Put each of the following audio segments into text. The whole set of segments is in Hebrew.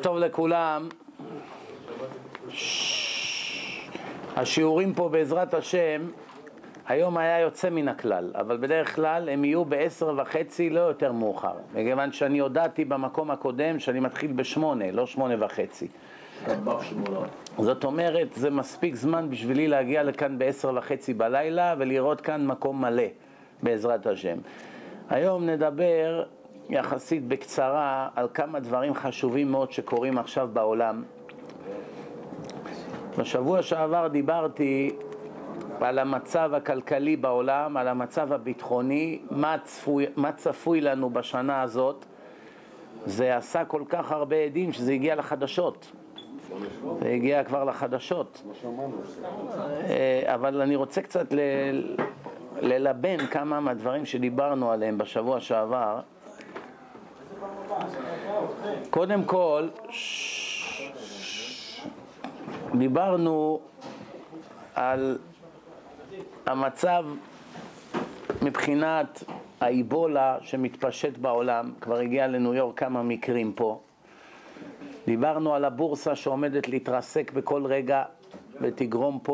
טוב לכולם. השיעורים פה בעזרת השם היום היה יוצא מן הכלל, אבל בדרך כלל הם יהיו ב10:30, לא יותר מאוחר, מכיוון שאני הודעתי במקום הקודם שאני מתחיל ב8, לא 8:30. זאת אומרת, זה מספיק זמן בשבילי להגיע לכאן ב10:30 בלילה ולראות כאן מקום מלא בעזרת השם. היום נדבר יחסית בקצרה על כמה דברים חשובים מאוד שקורים עכשיו בעולם. בשבוע שעבר דיברתי על המצב הכלכלי בעולם, על המצב הביטחוני, מה צפוי לנו בשנה הזאת. זה עשה כל כך הרבה עדים שזה הגיע לחדשות. זה הגיע כבר לחדשות. אבל אני רוצה קצת ללבן כמה מהדברים שדיברנו עליהם בשבוע שעבר. קודם כל, דיברנו על המצב מבחינת האיבולה שמתפשט בעולם. כבר הגיע לניו יורק כמה מקרים פה. דיברנו על הבורסה שעומדת להתרסק בכל רגע ותגרום פה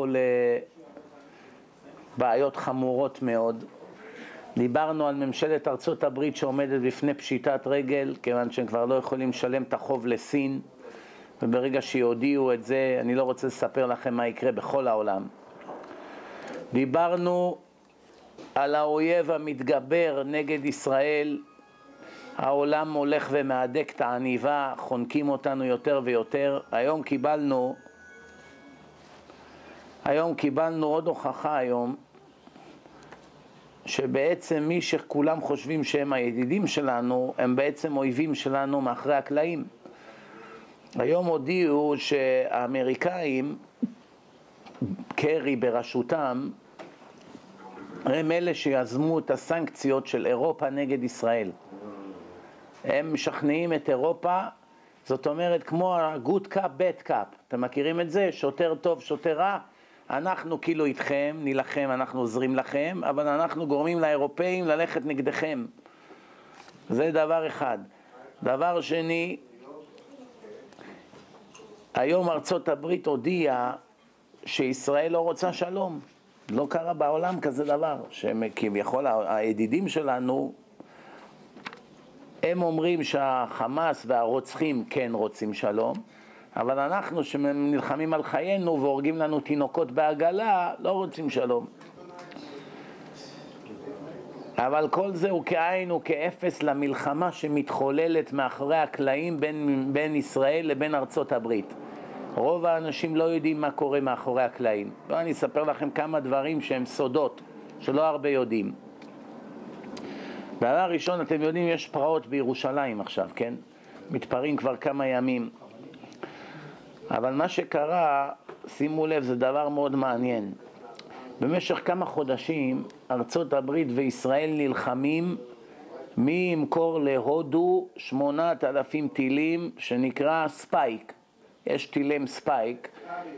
לבעיות חמורות מאוד. דיברנו על ממשלת ארצות הברית שעומדת בפני פשיטת רגל, כיוון שהם כבר לא יכולים לשלם את החוב לסין, וברגע שיודיעו את זה, אני לא רוצה לספר לכם מה יקרה בכל העולם. דיברנו על האויב המתגבר נגד ישראל. העולם הולך ומהדק את העניבה, חונקים אותנו יותר ויותר. היום קיבלנו עוד הוכחה היום, שבעצם מי שכולם חושבים שהם הידידים שלנו, הם בעצם אויבים שלנו מאחורי הקלעים. היום הודיעו שהאמריקאים, קרי בראשותם, הם אלה שיזמו את הסנקציות של אירופה נגד ישראל. הם משכנעים את אירופה, זאת אומרת כמו ה-good cup, bad cup. אתם מכירים את זה? שוטר טוב, שוטר רע. אנחנו כאילו איתכם, נילחם, אנחנו עוזרים לכם, אבל אנחנו גורמים לאירופאים ללכת נגדכם. זה דבר אחד. דבר שני, היום ארצות הברית הודיעה שישראל לא רוצה שלום. לא קרה בעולם כזה דבר, שכביכול הידידים שלנו, הם אומרים שהחמאס והרוצחים כן רוצים שלום, אבל אנחנו שנלחמים על חיינו והורגים לנו תינוקות בעגלה, לא רוצים שלום. אבל כל זה הוא כאין וכאפס למלחמה שמתחוללת מאחורי הקלעים בין ישראל לבין ארצות הברית. רוב האנשים לא יודעים מה קורה מאחורי הקלעים. אני אספר לכם כמה דברים שהם סודות, שלא הרבה יודעים. דבר ראשון, אתם יודעים, יש פרעות בירושלים עכשיו, כן? מתפרעים כבר כמה ימים. אבל מה שקרה, שימו לב, זה דבר מאוד מעניין. במשך כמה חודשים, ארצות הברית וישראל נלחמים מי ימכור להודו 8,000 טילים שנקרא ספייק. יש טילים ספייק.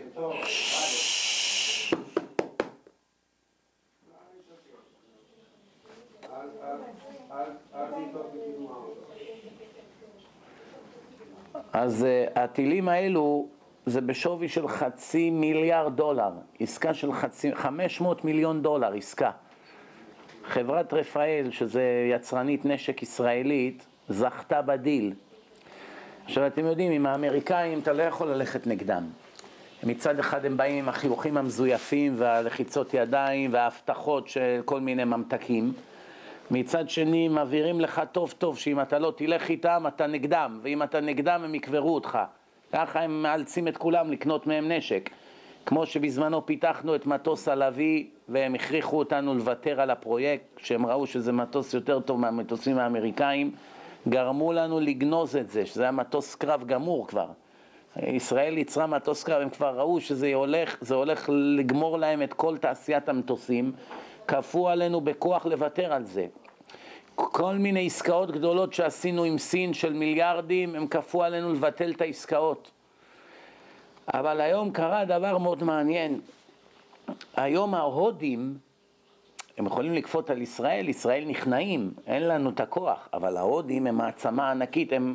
אז הטילים האלו זה בשווי של $500 מיליון, עסקה של $500 מיליון, עסקה. חברת רפאל, שזה יצרנית נשק ישראלית, זכתה בדיל. עכשיו אתם יודעים, עם האמריקאים אתה לא יכול ללכת נגדם. מצד אחד הם באים עם החיוכים המזויפים והלחיצות ידיים וההבטחות של כל מיני ממתקים. מצד שני מעבירים לך טוב טוב שאם אתה לא תלך איתם אתה נגדם, ואם אתה נגדם הם יקברו אותך. ככה הם מאלצים את כולם לקנות מהם נשק. כמו שבזמנו פיתחנו את מטוס הלוי והם הכריחו אותנו לוותר על הפרויקט, שהם ראו שזה מטוס יותר טוב מהמטוסים האמריקאים, גרמו לנו לגנוז את זה, שזה היה מטוס קרב גמור כבר. ישראל יצרה מטוס קרב, הם כבר ראו שזה הולך לגמור להם את כל תעשיית המטוסים, כפו עלינו בכוח לוותר על זה. כל מיני עסקאות גדולות שעשינו עם סין של מיליארדים, הם כפו עלינו לבטל את העסקאות. אבל היום קרה דבר מאוד מעניין. היום ההודים, הם יכולים לקפות על ישראל, ישראל נכנעים, אין לנו את הכוח, אבל ההודים הם מעצמה ענקית, הם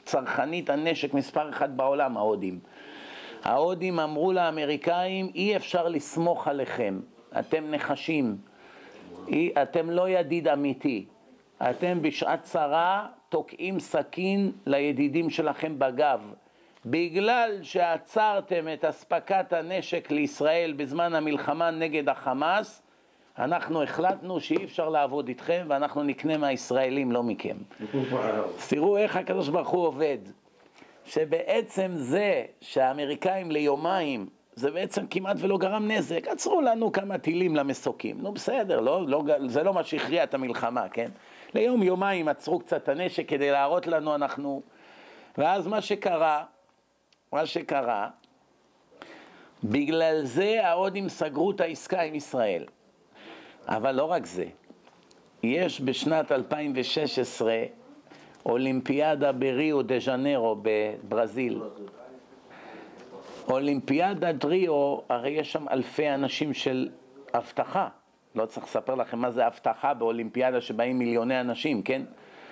צרכנית הנשק מספר אחד בעולם, ההודים. ההודים אמרו לאמריקאים, אי אפשר לסמוך עליכם, אתם נחשים, אתם לא ידיד אמיתי, אתם בשעת צרה תוקעים סכין לידידים שלכם בגב, בגלל שעצרתם את אספקת הנשק לישראל בזמן המלחמה נגד החמאס, אנחנו החלטנו שאי אפשר לעבוד איתכם ואנחנו נקנה מהישראלים, לא מכם. תראו איך הקדוש ברוך הוא עובד, שבעצם זה שהאמריקאים ליומיים, זה בעצם כמעט ולא גרם נזק, עצרו לנו כמה טילים למסוקים, נו בסדר, זה לא מה שהכריע את המלחמה, כן? ליום יומיים עצרו קצת הנשק כדי להראות לנו אנחנו, ואז מה שקרה, בגלל זה ההודים סגרו את העסקה עם ישראל. אבל לא רק זה, יש בשנת 2016 אולימפיאדה בריו דה ז'נרו בברזיל. אולימפיאדת ריו, הרי יש שם אלפי אנשים של הבטחה. לא צריך לספר לכם מה זה הבטחה באולימפיאדה שבאים מיליוני אנשים, כן?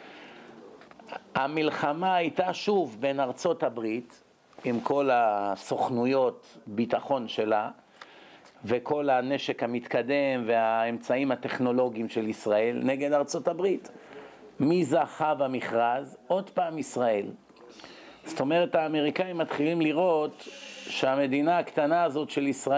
המלחמה הייתה שוב בין ארצות הברית, עם כל הסוכנויות ביטחון שלה, וכל הנשק המתקדם והאמצעים הטכנולוגיים של ישראל נגד ארצות הברית. מי זכה במכרז? עוד פעם ישראל. זאת אומרת, האמריקאים מתחילים לראות שהמדינה הקטנה הזאת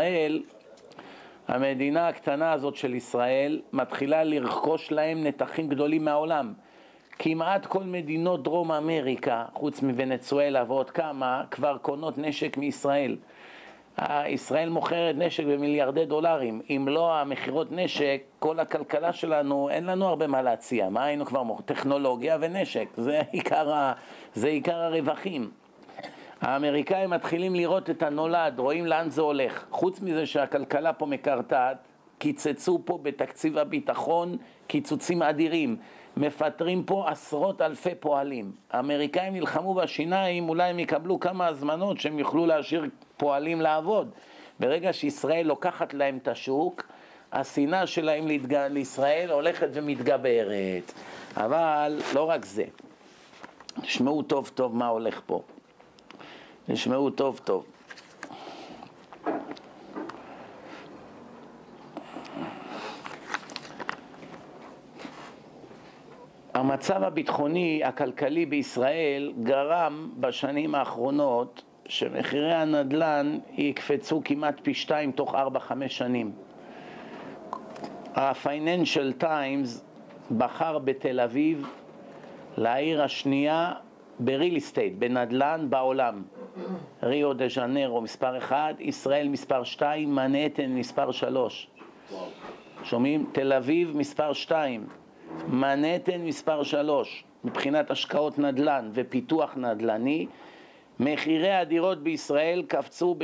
של ישראל, מתחילה לרכוש להם נתחים גדולים מהעולם. כמעט כל מדינות דרום אמריקה, חוץ מוונצואלה ועוד כמה, כבר קונות נשק מישראל. ישראל מוכרת נשק במיליארדי דולרים. אם לא המחירות נשק, כל הכלכלה שלנו, אין לנו הרבה מה להציע. מה היינו כבר טכנולוגיה ונשק. זה עיקר הרווחים. האמריקאים מתחילים לראות את הנולד, רואים לאן זה הולך. חוץ מזה שהכלכלה פה מקרטעת, קיצצו פה בתקציב הביטחון קיצוצים אדירים. מפטרים פה עשרות אלפי פועלים. האמריקאים נלחמו בשיניים, אולי הם יקבלו כמה הזמנות שהם יוכלו להשאיר פועלים לעבוד. ברגע שישראל לוקחת להם את השוק, השנאה שלהם לישראל הולכת ומתגברת. אבל לא רק זה. תשמעו טוב טוב מה הולך פה. תשמעו טוב טוב. המצב הביטחוני הכלכלי בישראל גרם בשנים האחרונות שמחירי הנדל"ן יקפצו כמעט פי 2 תוך 4-5 שנים. ה-Financial Times בחר בתל אביב לעיר השנייה בריל אסטייט, בנדל"ן בעולם. ריו דה ז'נרו מספר 1, ישראל מספר 2, מנהטן מספר 3. שומעים? תל אביב מספר 2. מנהטן מספר 3, מבחינת השקעות נדל"ן ופיתוח נדל"ני, מחירי הדירות בישראל קפצו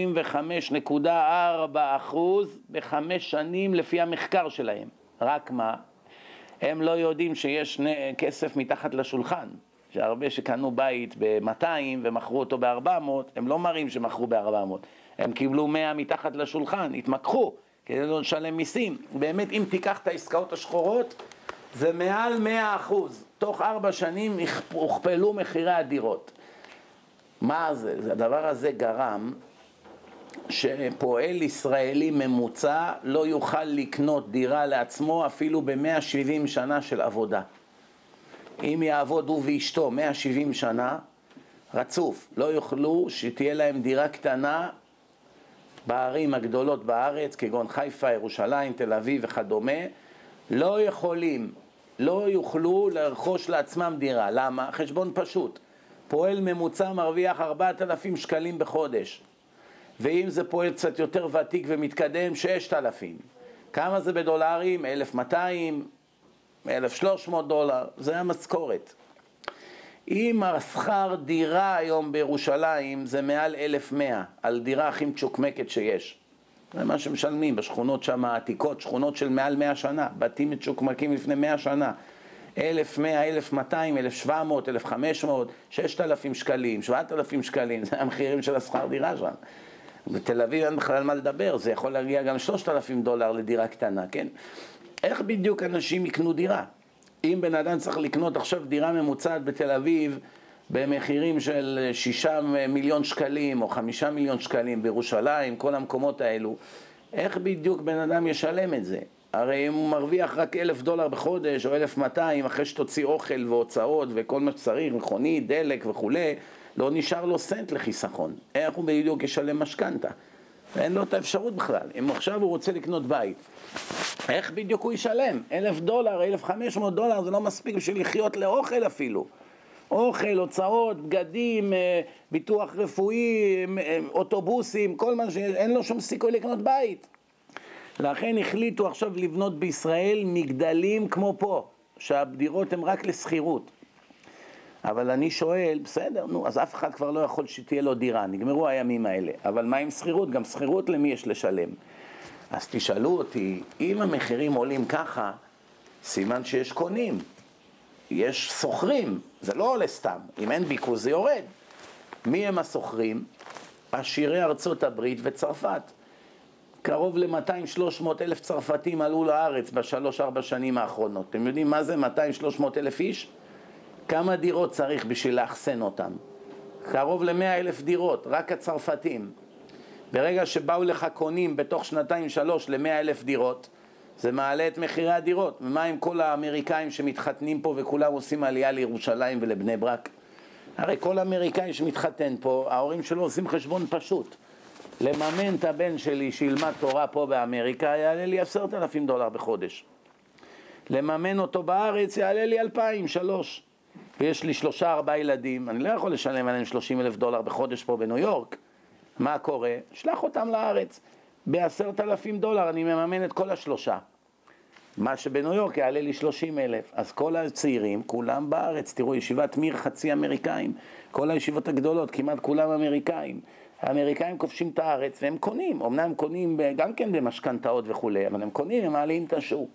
ב-75.4% ב5 שנים לפי המחקר שלהם. רק מה? הם לא יודעים שיש כסף מתחת לשולחן, שהרבה שקנו בית ב-200 ומכרו אותו ב-400, הם לא מראים שמכרו ב-400, הם קיבלו 100 מתחת לשולחן, התמקחו כדי לא לשלם מיסים. באמת אם תיקח את העסקאות השחורות, זה מעל 100%. תוך 4 שנים הוכפלו מחירי הדירות. מה זה? הדבר הזה גרם שפועל ישראלי ממוצע לא יוכל לקנות דירה לעצמו אפילו ב-170 שנה של עבודה. אם יעבוד הוא ואשתו 170 שנה רצוף, לא יוכלו שתהיה להם דירה קטנה בערים הגדולות בארץ, כגון חיפה, ירושלים, תל אביב וכדומה, לא יוכלו לרכוש לעצמם דירה. למה? חשבון פשוט. פועל ממוצע מרוויח 4,000 שקלים בחודש. ואם זה פועל קצת יותר ותיק ומתקדם, 6,000. כמה זה בדולרים? 1,200, 1,300 דולר. זה המשכורת. אם השכר דירה היום בירושלים זה מעל 1,100, על דירה הכי מצ'וקמקת שיש. זה מה שמשלמים בשכונות שם העתיקות, שכונות של מעל 100 שנה, בתים מצ'וקמקים לפני 100 שנה. 1,100, 1,200, 1,700, 1,500, 6,000 שקלים, 7,000 שקלים, זה המחירים של השכר דירה שם. בתל אביב אין בכלל מה לדבר, זה יכול להגיע גם 3,000 דולר לדירה קטנה, כן? איך בדיוק אנשים יקנו דירה? אם בן אדם צריך לקנות עכשיו דירה ממוצעת בתל אביב במחירים של 6 מיליון שקלים או 5 מיליון שקלים בירושלים, כל המקומות האלו, איך בדיוק בן אדם ישלם את זה? הרי אם הוא מרוויח רק $1,000 בחודש או 1,200 אחרי שתוציא אוכל והוצאות וכל מה שצריך, מכונית, דלק וכו', לא נשאר לו סנט לחיסכון. איך הוא בדיוק ישלם משכנתה? אין לו את האפשרות בכלל. אם עכשיו הוא רוצה לקנות בית, איך בדיוק הוא ישלם? $1,000, $1,500 זה לא מספיק בשביל לחיות לאוכל אפילו. אוכל, הוצאות, בגדים, ביטוח רפואי, אוטובוסים, כל מה שאין לו שום סיכוי לקנות בית. לכן החליטו עכשיו לבנות בישראל מגדלים כמו פה, שהדירות הן רק לסחירות. אבל אני שואל, בסדר, נו, אז אף אחד כבר לא יכול שתהיה לו דירה, נגמרו הימים האלה. אבל מה עם סחירות? גם סחירות למי יש לשלם? אז תשאלו אותי, אם המחירים עולים ככה, סימן שיש קונים, יש סוחרים, זה לא עולה סתם, אם אין ביקוש זה יורד. מי הם הסוחרים? עשירי ארצות הברית וצרפת. קרוב ל-200-300 אלף צרפתים עלו לארץ ב3-4 שנים האחרונות. אתם יודעים מה זה 200-300 אלף איש? כמה דירות צריך בשביל לאחסן אותם? קרוב ל100,000 דירות, רק הצרפתים. ברגע שבאו לך קונים בתוך 2-3 ל100,000 דירות, זה מעלה את מחירי הדירות. ומה עם כל האמריקאים שמתחתנים פה וכולם עושים עלייה לירושלים ולבני ברק? הרי כל האמריקאי שמתחתן פה, ההורים שלו עושים חשבון פשוט. לממן את הבן שלי שילמד תורה פה באמריקה יעלה לי $10,000 בחודש. לממן אותו בארץ יעלה לי 2,000-3,000. ויש לי 3-4 ילדים, אני לא יכול לשלם עליהם $30,000 בחודש פה בניו יורק. מה קורה? שלח אותם לארץ. ב$10,000 אני מממן את כל השלושה. מה שבניו יורק יעלה לי 30,000. אז כל הצעירים, כולם בארץ, תראו, ישיבת מיר חצי אמריקאים, כל הישיבות הגדולות, כמעט כולם אמריקאים. האמריקאים כובשים את הארץ והם קונים, אמנם קונים גם כן במשכנתאות וכו', אבל הם קונים, הם מעלים את השוק.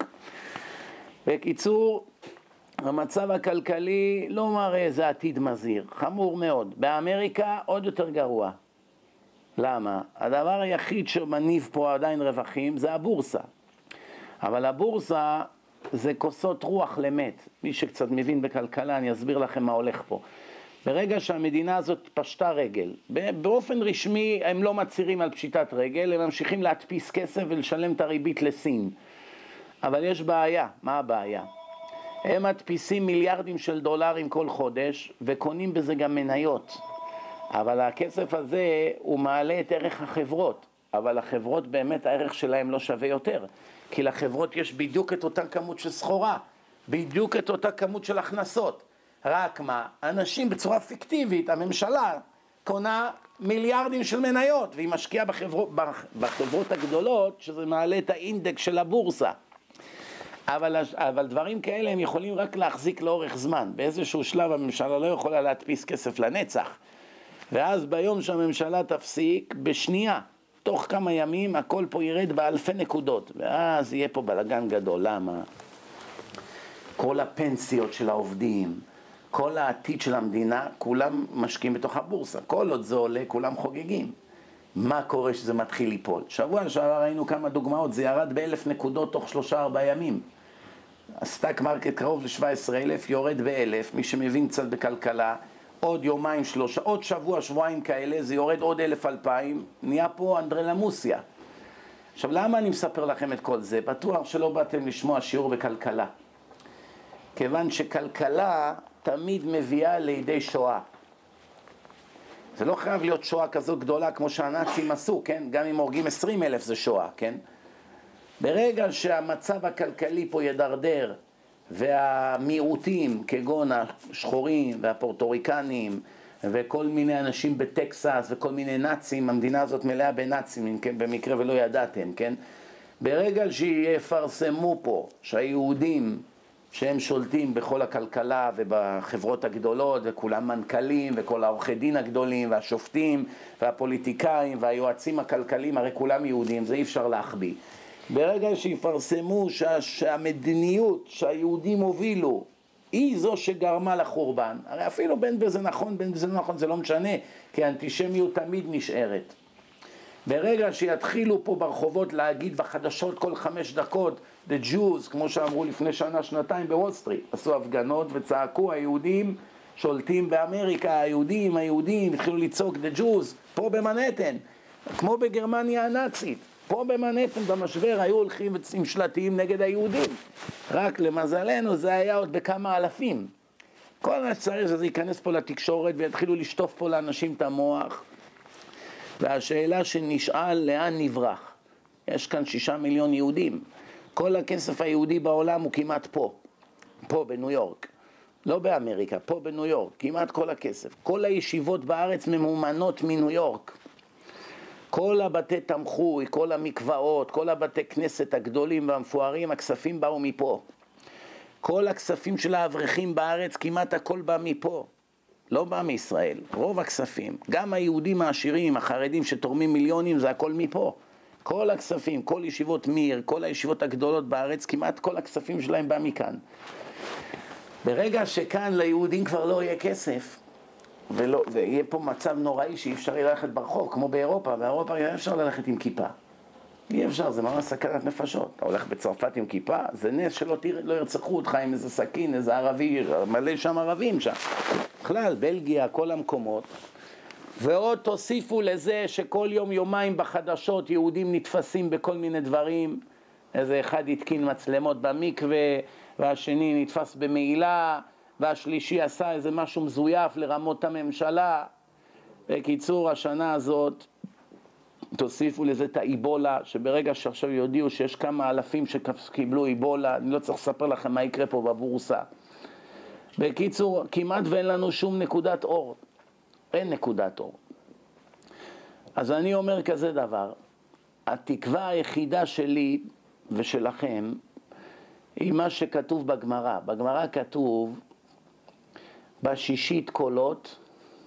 בקיצור, המצב הכלכלי לא מראה איזה עתיד מזהיר, חמור מאוד. באמריקה עוד יותר גרוע. למה? הדבר היחיד שמניב פה עדיין רווחים זה הבורסה. אבל הבורסה זה כוסות רוח למת. מי שקצת מבין בכלכלה, אני אסביר לכם מה הולך פה. ברגע שהמדינה הזאת פשטה רגל, באופן רשמי הם לא מצהירים על פשיטת רגל, הם ממשיכים להדפיס כסף ולשלם את הריבית לסין. אבל יש בעיה. מה הבעיה? הם מדפיסים מיליארדים של דולרים כל חודש וקונים בזה גם מניות. אבל הכסף הזה הוא מעלה את ערך החברות, אבל החברות באמת הערך שלהם לא שווה יותר, כי לחברות יש בדיוק את אותה כמות של סחורה, בדיוק את אותה כמות של הכנסות. רק מה, אנשים בצורה פיקטיבית, הממשלה קונה מיליארדים של מניות, והיא משקיעה בחברות הגדולות, שזה מעלה את האינדקס של הבורסה. אבל דברים כאלה הם יכולים רק להחזיק לאורך זמן. באיזשהו שלב הממשלה לא יכולה להדפיס כסף לנצח. ואז ביום שהממשלה תפסיק, בשנייה, תוך כמה ימים, הכל פה ירד באלפי נקודות. ואז יהיה פה בלגן גדול. למה? כל הפנסיות של העובדים, כל העתיד של המדינה, כולם משקיעים בתוך הבורסה. כל עוד זה עולה, כולם חוגגים. מה קורה שזה מתחיל ליפול? שבוע שעבר ראינו כמה דוגמאות, זה ירד ב1,000 נקודות תוך 3-4 ימים. הסטאק מרקט קרוב ל17,000, יורד ב1,000, מי שמבין קצת בכלכלה, עוד יומיים, 3, עוד שבוע, שבועיים כאלה, זה יורד עוד 1,000-2,000, נהיה פה אנדרלמוסיה. עכשיו, למה אני מספר לכם את כל זה? בטוח שלא באתם לשמוע שיעור בכלכלה. כיוון שכלכלה תמיד מביאה לידי שואה. זה לא חייב להיות שואה כזאת גדולה כמו שהנאצים עשו, כן? גם אם הורגים 20,000 זה שואה, כן? ברגע שהמצב הכלכלי פה ידרדר, והמיעוטים, כגון השחורים והפורטוריקנים, וכל מיני אנשים בטקסס, וכל מיני נאצים, המדינה הזאת מלאה בנאצים, כן? במקרה ולא ידעתם, כן? ברגע שיפרסמו פה שהיהודים שהם שולטים בכל הכלכלה ובחברות הגדולות, וכולם מנכ"לים, וכל העורכי דין הגדולים, והשופטים, והפוליטיקאים, והיועצים הכלכליים, הרי כולם יהודים, זה אי אפשר להחביא. ברגע שיפרסמו שהמדיניות שהיהודים הובילו, היא זו שגרמה לחורבן, הרי אפילו בין בזה נכון, בין בזה לא נכון, זה לא משנה, כי האנטישמיות תמיד נשארת. ברגע שיתחילו פה ברחובות להגיד בחדשות כל 5 דקות, The Jews, כמו שאמרו לפני שנה, שנתיים בוול סטריט, עשו הפגנות וצעקו, היהודים שולטים באמריקה, היהודים התחילו לצעוק the Jews, פה במנהטן, כמו בגרמניה הנאצית, פה במנהטן במשבר היו הולכים עם שלטים נגד היהודים, רק למזלנו זה היה עוד בכמה אלפים. כל מה שצריך זה ייכנס פה לתקשורת ויתחילו לשטוף פה לאנשים את המוח, והשאלה שנשאל לאן נברח. יש כאן 6 מיליון יהודים, כל הכסף היהודי בעולם הוא כמעט פה בניו יורק, לא באמריקה, פה בניו יורק, כמעט כל הכסף. כל הישיבות בארץ ממומנות מניו יורק, כל הבתי תמחוי, כל המקוואות, כל הבתי כנסת הגדולים והמפוארים, הכספים באו מפה. כל הכספים של האברכים בארץ, כמעט הכל בא מפה, לא בא מישראל, רוב הכספים. גם היהודים העשירים, החרדים שתורמים מיליונים, זה הכל מפה. כל הכספים, כל ישיבות מיר, כל הישיבות הגדולות בארץ, כמעט כל הכספים שלהם בא מכאן. ברגע שכאן ליהודים כבר לא יהיה כסף, ויהיה פה מצב נוראי שאי אפשר ללכת ברחוב, כמו באירופה, באירופה אי אפשר ללכת עם כיפה. אי אפשר, זה ממש סכנת נפשות. אתה הולך בצרפת עם כיפה, זה נס שלא לא ירצחו אותך עם איזה סכין, איזה ערבי, מלא שם ערבים שם. בכלל, בלגיה, כל המקומות. ועוד תוסיפו לזה שכל יום יומיים בחדשות יהודים נתפסים בכל מיני דברים. איזה אחד התקין מצלמות במקווה, והשני נתפס במעילה, והשלישי עשה איזה משהו מזויף לרמות הממשלה. בקיצור, השנה הזאת, תוסיפו לזה את האיבולה, שברגע שעכשיו יודיעו שיש כמה אלפים שקיבלו איבולה, אני לא צריך לספר לכם מה יקרה פה בבורסה. בקיצור, כמעט ואין לנו שום נקודת אור. אין נקודת אור. אז אני אומר כזה דבר, התקווה היחידה שלי ושלכם, היא מה שכתוב בגמרא. בגמרא כתוב, בשישית קולות,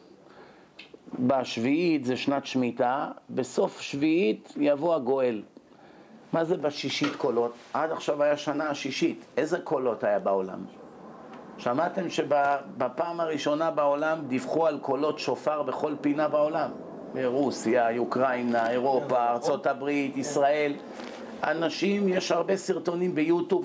בשביעית זה שנת שמיטה, בסוף שביעית יבוא הגואל. מה זה בשישית קולות? עד עכשיו היה שנה השישית. איזה קולות היה בעולם? שמעתם שבפעם הראשונה בעולם דיווחו על קולות שופר בכל פינה בעולם? ברוסיה, אוקראינה, אירופה, ארצות הברית, ישראל. אנשים, יש הרבה סרטונים ביוטיוב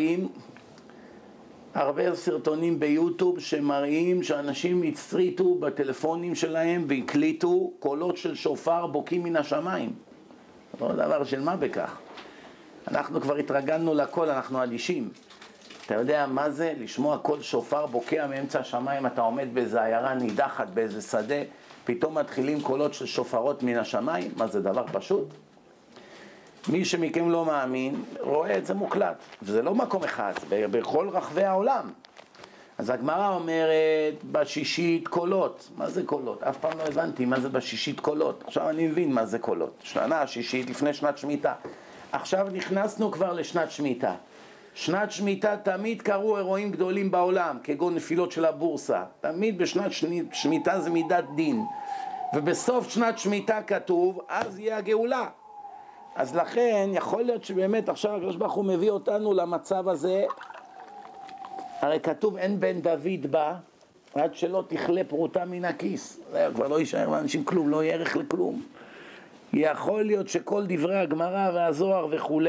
שמראים, שאנשים הצריטו בטלפונים שלהם והקליטו קולות של שופר בוקעים מן השמיים. לא דבר של מה בכך. אנחנו כבר התרגלנו לכל, אנחנו אדישים. אתה יודע מה זה? לשמוע קול שופר בוקע מאמצע השמיים, אתה עומד באיזו עיירה נידחת, באיזה שדה, פתאום מתחילים קולות של שופרות מן השמיים. מה זה, דבר פשוט? מי שמכם לא מאמין, רואה את זה מוקלט. וזה לא מקום אחד, בכל רחבי העולם. אז הגמרא אומרת, בשישית קולות. מה זה קולות? אף פעם לא הבנתי מה זה בשישית קולות. עכשיו אני מבין מה זה קולות. שנה השישית לפני שנת שמיטה. עכשיו נכנסנו כבר לשנת שמיטה. שנת שמיטה תמיד קרו אירועים גדולים בעולם, כגון נפילות של הבורסה. תמיד בשנת שמיטה זה מידת דין. ובסוף שנת שמיטה כתוב, אז יהיה הגאולה. אז לכן יכול להיות שבאמת עכשיו הקדוש ברוך הוא מביא אותנו למצב הזה. הרי כתוב אין בן דוד בא עד שלא תכלה פרוטה מן הכיס. כבר לא יישאר לאנשים כלום, לא יהיה ערך לכלום. יכול להיות שכל דברי הגמרא והזוהר וכו'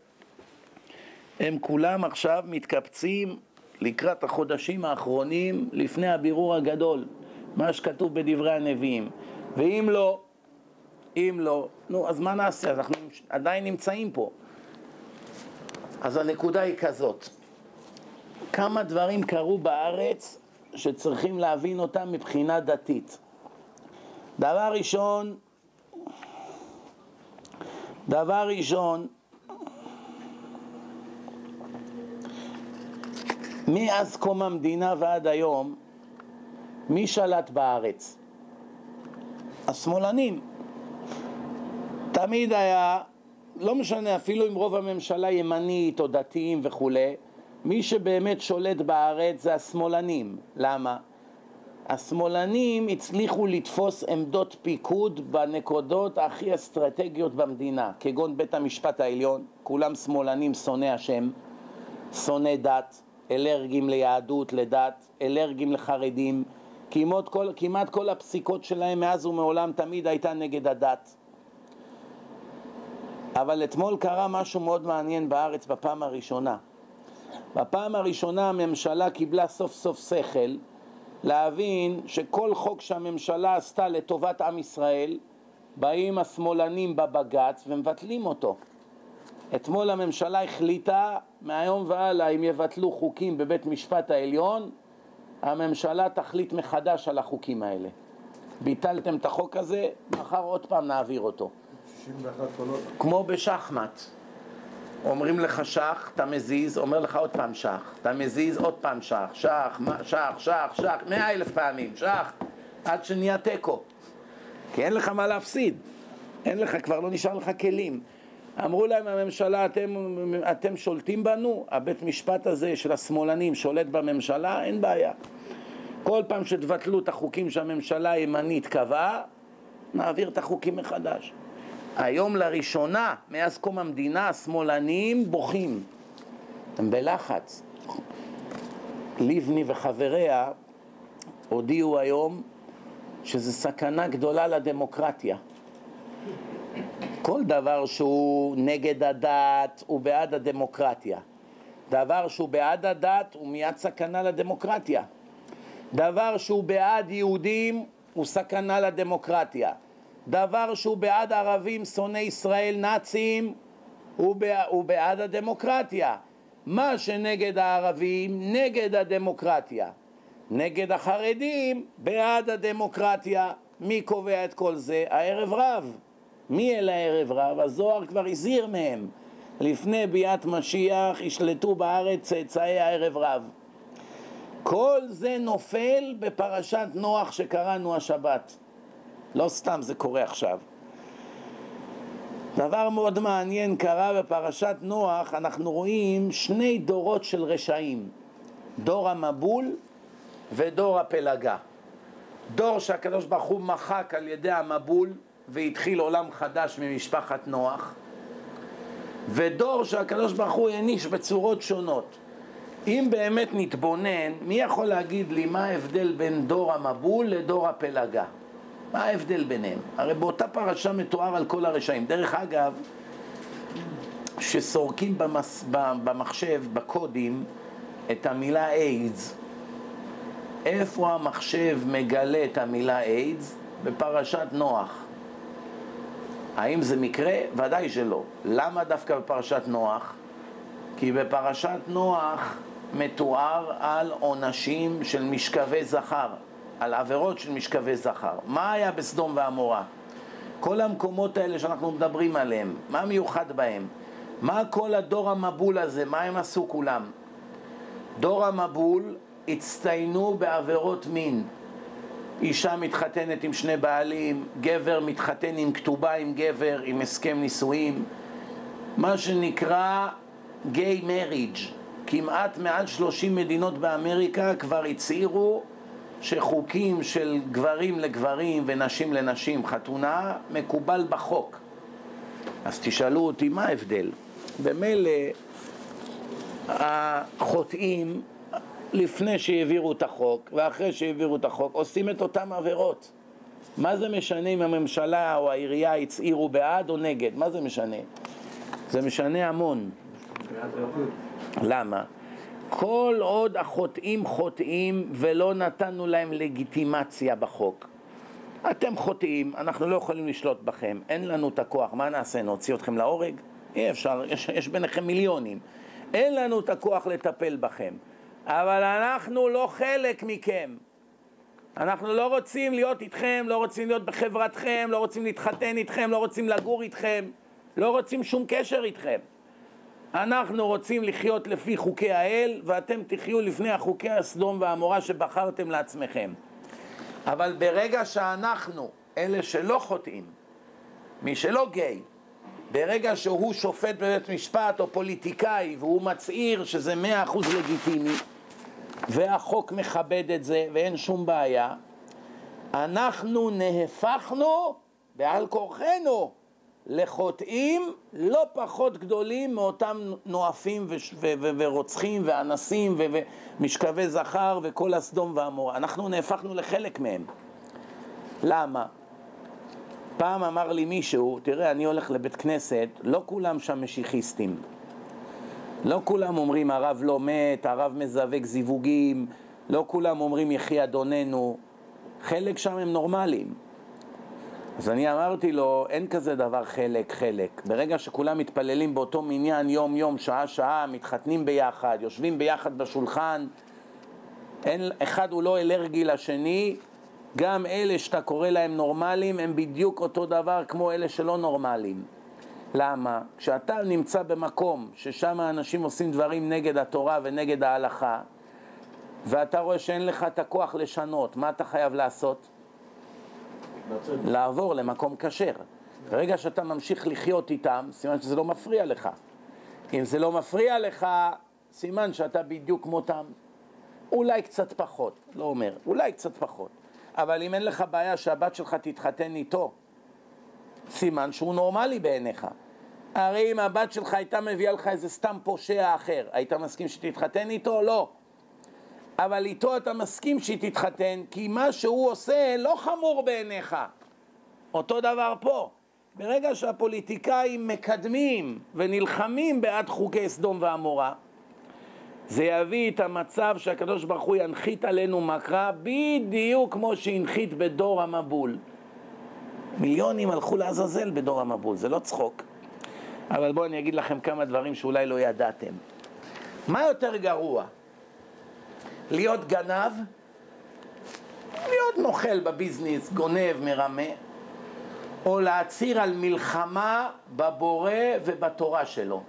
הם כולם עכשיו מתקבצים לקראת החודשים האחרונים לפני הבירור הגדול, מה שכתוב בדברי הנביאים. ואם לא, נו, אז מה נעשה? אז אנחנו עדיין נמצאים פה. אז הנקודה היא כזאת. כמה דברים קרו בארץ שצריכים להבין אותם מבחינה דתית. דבר ראשון, מאז קום המדינה ועד היום, מי שלט בארץ? השמאלנים. תמיד היה, לא משנה אפילו אם רוב הממשלה ימנית או דתיים וכו', מי שבאמת שולט בארץ זה השמאלנים. למה? השמאלנים הצליחו לתפוס עמדות פיקוד בנקודות הכי אסטרטגיות במדינה, כגון בית המשפט העליון, כולם שמאלנים, שונאי השם, שונאי דת, אלרגיים ליהדות, לדת, אלרגיים לחרדים. כמעט כל הפסיקות שלהם מאז ומעולם תמיד הייתה נגד הדת. אבל אתמול קרה משהו מאוד מעניין בארץ בפעם הראשונה. בפעם הראשונה הממשלה קיבלה סוף סוף שכל להבין שכל חוק שהממשלה עשתה לטובת עם ישראל, באים השמאלנים בבג"ץ ומבטלים אותו. אתמול הממשלה החליטה, מהיום והלאה, אם יבטלו חוקים בבית משפט העליון, הממשלה תחליט מחדש על החוקים האלה. ביטלתם את החוק הזה, מחר עוד פעם נעביר אותו. 61 קולות. כמו בשחמט. אומרים לך שח, אתה מזיז, אומר לך עוד פעם שח. אתה מזיז, עוד פעם שח. שח, שח, שח, שח, 100,000 פעמים, שח, עד שנהיה טקו. כי אין לך מה להפסיד. אין לך, כבר לא נשאר לך כלים. אמרו להם הממשלה, אתם שולטים בנו, הבית משפט הזה של השמאלנים שולט בממשלה, אין בעיה. כל פעם שתבטלו את החוקים שהממשלה הימנית קבעה, נעביר את החוקים מחדש. היום לראשונה, מאז קום המדינה, השמאלנים בוכים. הם בלחץ. לבני וחבריה הודיעו היום שזה סכנה גדולה לדמוקרטיה. כל דבר שהוא נגד הדת הוא בעד הדמוקרטיה. דבר שהוא בעד הדת הוא מיד סכנה לדמוקרטיה. דבר שהוא בעד יהודים הוא סכנה לדמוקרטיה. דבר שהוא בעד ערבים, שונאי ישראל, נאצים, הוא בעד הדמוקרטיה. מה שנגד הערבים, נגד הדמוקרטיה. נגד החרדים, בעד הדמוקרטיה. מי קובע את כל זה? הערב רב. מי אל הערב רב? הזוהר כבר הזהיר מהם. לפני ביאת משיח ישלטו בארץ צאצאי הערב רב. כל זה נופל בפרשת נוח שקראנו השבת. לא סתם זה קורה עכשיו. דבר מאוד מעניין קרה בפרשת נוח, אנחנו רואים שני דורות של רשעים. דור המבול ודור הפלגה. דור שהקדוש ברוך הוא מחק על ידי המבול והתחיל עולם חדש ממשפחת נוח. ודור שהקדוש ברוך הוא העניש בצורות שונות. אם באמת נתבונן, מי יכול להגיד לי מה ההבדל בין דור המבול לדור הפלגה? מה ההבדל ביניהם? הרי באותה פרשה מתואר על כל הרשעים. דרך אגב, שסורקים במחשב, בקודים, את המילה איידס, איפה המחשב מגלה את המילה איידס? בפרשת נוח. האם זה מקרה? ודאי שלא. למה דווקא בפרשת נוח? כי בפרשת נוח מתואר על עונשים של משכבי זכר, על עבירות של משכבי זכר. מה היה בסדום ועמורה? כל המקומות האלה שאנחנו מדברים עליהם, מה מיוחד בהם? מה כל הדור המבול הזה, מה הם עשו כולם? דור המבול הצטיינו בעבירות מין. אישה מתחתנת עם שני בעלים, גבר מתחתן עם כתובה עם גבר, עם הסכם נישואים, מה שנקרא גיי מריג'. כמעט מעל 30 מדינות באמריקה כבר הצהירו שחוקים של גברים לגברים ונשים לנשים, חתונה, מקובל בחוק. אז תשאלו אותי מה ההבדל? במילא החוטאים לפני שהעבירו את החוק ואחרי שהעבירו את החוק עושים את אותם עבירות. מה זה משנה אם הממשלה או העירייה הצהירו בעד או נגד? מה זה משנה? זה משנה המון. למה? כל עוד החוטאים חוטאים ולא נתנו להם לגיטימציה בחוק. אתם חוטאים, אנחנו לא יכולים לשלוט בכם, אין לנו את הכוח, מה נעשה? נוציא אתכם להורג? אי אפשר, יש ביניכם מיליונים. אין לנו את הכוח לטפל בכם. אבל אנחנו לא חלק מכם. אנחנו לא רוצים להיות איתכם, לא רוצים להיות בחברתכם, לא רוצים להתחתן איתכם, לא רוצים לגור איתכם, לא רוצים שום קשר איתכם. אנחנו רוצים לחיות לפי חוקי האל, ואתם תחיו לפני החוקי הסדום והעמורה שבחרתם לעצמכם. אבל ברגע שאנחנו, אלה שלא חוטאים, מי שלא גיי, ברגע שהוא שופט בבית משפט או פוליטיקאי, והוא מצהיר שזה 100% לגיטימי, והחוק מכבד את זה ואין שום בעיה, אנחנו נהפכנו בעל כורחנו לחוטאים לא פחות גדולים מאותם נואפים ורוצחים ואנסים ומשכבי זכר וכל הסדום והעמורה. אנחנו נהפכנו לחלק מהם. למה? פעם אמר לי מישהו, תראה, אני הולך לבית כנסת, לא כולם שם משיחיסטים. לא כולם אומרים הרב לא מת, הרב מזווק זיווגים, לא כולם אומרים יחי אדוננו, חלק שם הם נורמליים. אז אני אמרתי לו, אין כזה דבר חלק. ברגע שכולם מתפללים באותו מניין, יום יום, שעה שעה, מתחתנים ביחד, יושבים ביחד בשולחן, אחד הוא לא אלרגי לשני, גם אלה שאתה קורא להם נורמליים, הם בדיוק אותו דבר כמו אלה שלא נורמליים. למה? כשאתה נמצא במקום ששם האנשים עושים דברים נגד התורה ונגד ההלכה, ואתה רואה שאין לך את הכוח לשנות, מה אתה חייב לעשות? לעבור למקום כשר. ברגע שאתה ממשיך לחיות איתם, סימן שזה לא מפריע לך. אם זה לא מפריע לך, סימן שאתה בדיוק כמותם. אולי קצת פחות, לא אומר, אולי קצת פחות. אבל אם אין לך בעיה שהבת שלך תתחתן איתו, סימן שהוא נורמלי בעיניך. הרי אם הבת שלך הייתה מביאה לך איזה סתם פושע אחר, היית מסכים שתתחתן איתו? לא. אבל איתו אתה מסכים שהיא תתחתן, כי מה שהוא עושה לא חמור בעיניך. אותו דבר פה. ברגע שהפוליטיקאים מקדמים ונלחמים בעד חוקי סדום ועמורה, זה יביא את המצב שהקדוש ברוך הוא ינחית עלינו מקרה בדיוק כמו שהנחית בדור המבול. מיליונים הלכו לעזאזל בדור המבול, זה לא צחוק. אבל בואו אני אגיד לכם כמה דברים שאולי לא ידעתם. מה יותר גרוע? להיות גנב, להיות נוכל בביזנס, גונב, מרמה, או להצהיר על מלחמה בבורא ובתורה שלו.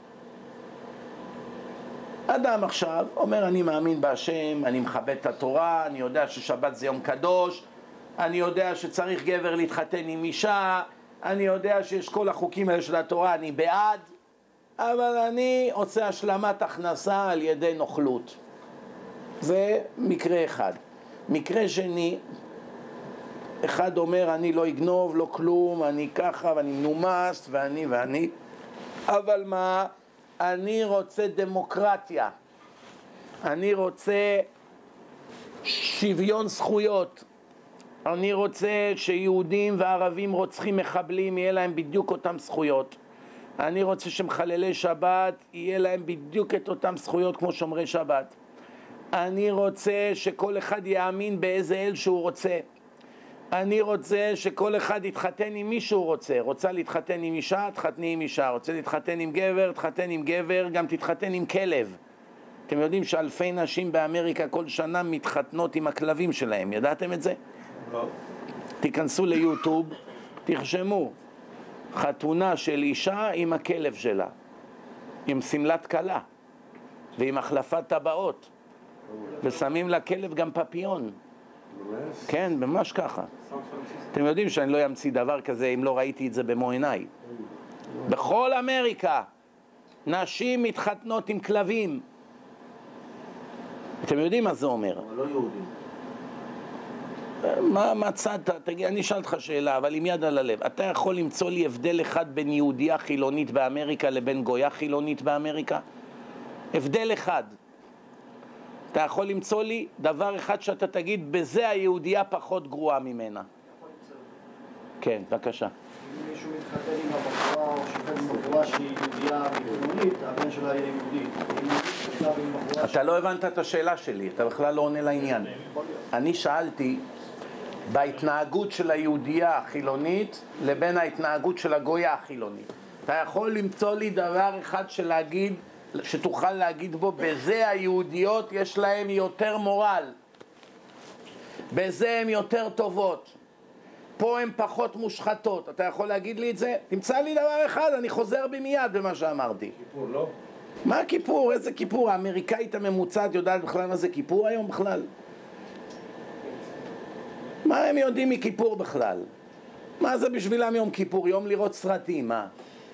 אדם עכשיו אומר, אני מאמין בהשם, אני מכבד את התורה, אני יודע ששבת זה יום קדוש, אני יודע שצריך גבר להתחתן עם אישה, אני יודע שיש כל החוקים האלה של התורה, אני בעד, אבל אני עושה השלמת הכנסה על ידי נוכלות. זה מקרה אחד. מקרה שני, אחד אומר, אני לא אגנוב, לא כלום, אני ככה ואני מנומס ואני, אבל מה? אני רוצה דמוקרטיה, אני רוצה שוויון זכויות, אני רוצה שיהודים וערבים רוצחים מחבלים יהיה להם בדיוק אותם זכויות, אני רוצה שמחללי שבת יהיה להם בדיוק את אותם זכויות כמו שומרי שבת, אני רוצה שכל אחד יאמין באיזה אל שהוא רוצה, אני רוצה שכל אחד יתחתן עם מי שהוא רוצה. רוצה להתחתן עם אישה, תחתני עם אישה. רוצה להתחתן עם גבר, תחתן עם גבר, גם תתחתן עם כלב. אתם יודעים שאלפי נשים באמריקה כל שנה מתחתנות עם הכלבים שלהם. ידעתם את זה? לא. תיכנסו ליוטיוב, תרשמו חתונה של אישה עם הכלב שלה, עם סמלת כלה ועם החלפת טבעות, ושמים לכלב גם פפיון. כן, ממש ככה. אתם יודעים שאני לא אמציא דבר כזה אם לא ראיתי את זה במו עיניי. בכל אמריקה נשים מתחתנות עם כלבים. אתם יודעים מה זה אומר? אבל לא יהודים. מה מצאת? תגיד, אני אשאל אותך שאלה, אבל עם יד על הלב. אתה יכול למצוא לי הבדל אחד בין יהודייה חילונית באמריקה לבין גויה חילונית באמריקה? הבדל אחד. אתה יכול למצוא לי דבר אחד שאתה תגיד, בזה היהודייה פחות גרועה ממנה. כן, בבקשה. אם מישהו מתחתן עם הבחורה או שופט עם בחורה שהיא יהודייה חילונית, הבן שלה יהיה יהודי. אתה לא הבנת את השאלה שלי, אתה בכלל לא עונה לעניין. אני שאלתי, בהתנהגות של היהודייה החילונית לבין ההתנהגות של הגויה החילונית. אתה יכול למצוא לי דבר אחד להגיד, שתוכל להגיד בו, בזה היהודיות יש להם יותר מורל, בזה הן יותר טובות, פה הן פחות מושחתות. אתה יכול להגיד לי את זה? תמצא לי דבר אחד, אני חוזר בי מיד במה שאמרתי. כיפור, לא? מה כיפור? איזה כיפור? האמריקאית הממוצעת יודעת בכלל מה זה כיפור היום בכלל? מה הם יודעים מכיפור בכלל? מה זה בשבילם יום כיפור? יום לראות סרטים, מה?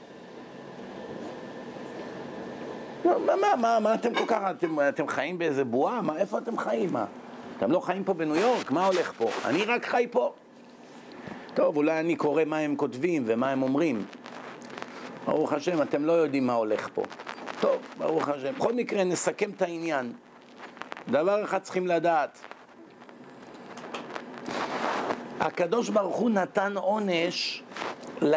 מה אתם כל כך, אתם חיים באיזה בועה? מה, איפה אתם חיים? מה? אתם לא חיים פה בניו יורק? מה הולך פה? אני רק חי פה. טוב, אולי אני קורא מה הם כותבים ומה הם אומרים. ברוך השם, אתם לא יודעים מה הולך פה. טוב, ברוך השם. בכל מקרה, נסכם את העניין. דבר אחד צריכים לדעת. הקדוש ברוך הוא נתן עונש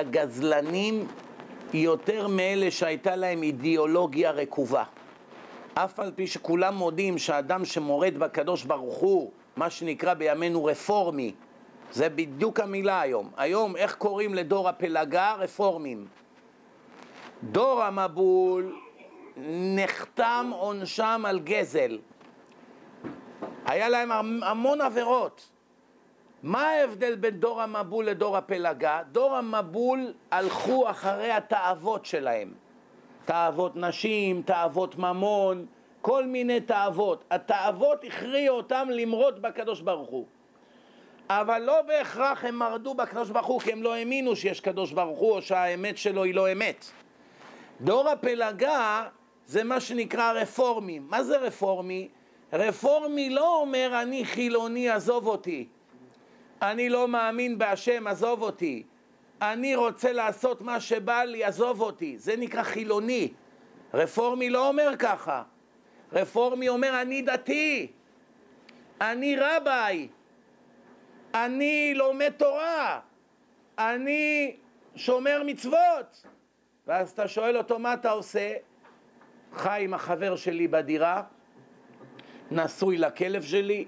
לגזלנים יותר מאלה שהייתה להם אידיאולוגיה רקובה. אף על פי שכולם מודים שהאדם שמורד בקדוש ברוך הוא, מה שנקרא בימינו רפורמי, זה בדיוק המילה היום. היום איך קוראים לדור הפלגה? רפורמים. דור המבול נחתם עונשם על גזל. היה להם המון עבירות. מה ההבדל בין דור המבול לדור הפלגה? דור המבול הלכו אחרי התאוות שלהם. תאוות נשים, תאוות ממון, כל מיני תאוות. התאוות הכריעו אותם למרוד בקדוש ברוך הוא. אבל לא בהכרח הם מרדו בקדוש ברוך הוא, כי הם לא האמינו שיש קדוש ברוך הוא, או שהאמת שלו היא לא אמת. דור הפלגה זה מה שנקרא רפורמי. מה זה רפורמי? רפורמי לא אומר אני חילוני, עזוב אותי. אני לא מאמין בהשם, עזוב אותי. אני רוצה לעשות מה שבא לי, עזוב אותי. זה נקרא חילוני. רפורמי לא אומר ככה. רפורמי אומר אני דתי, אני רבי, אני לומד תורה, אני שומר מצוות. ואז אתה שואל אותו מה אתה עושה? חי עם החבר שלי בדירה, נשוי לכלב שלי,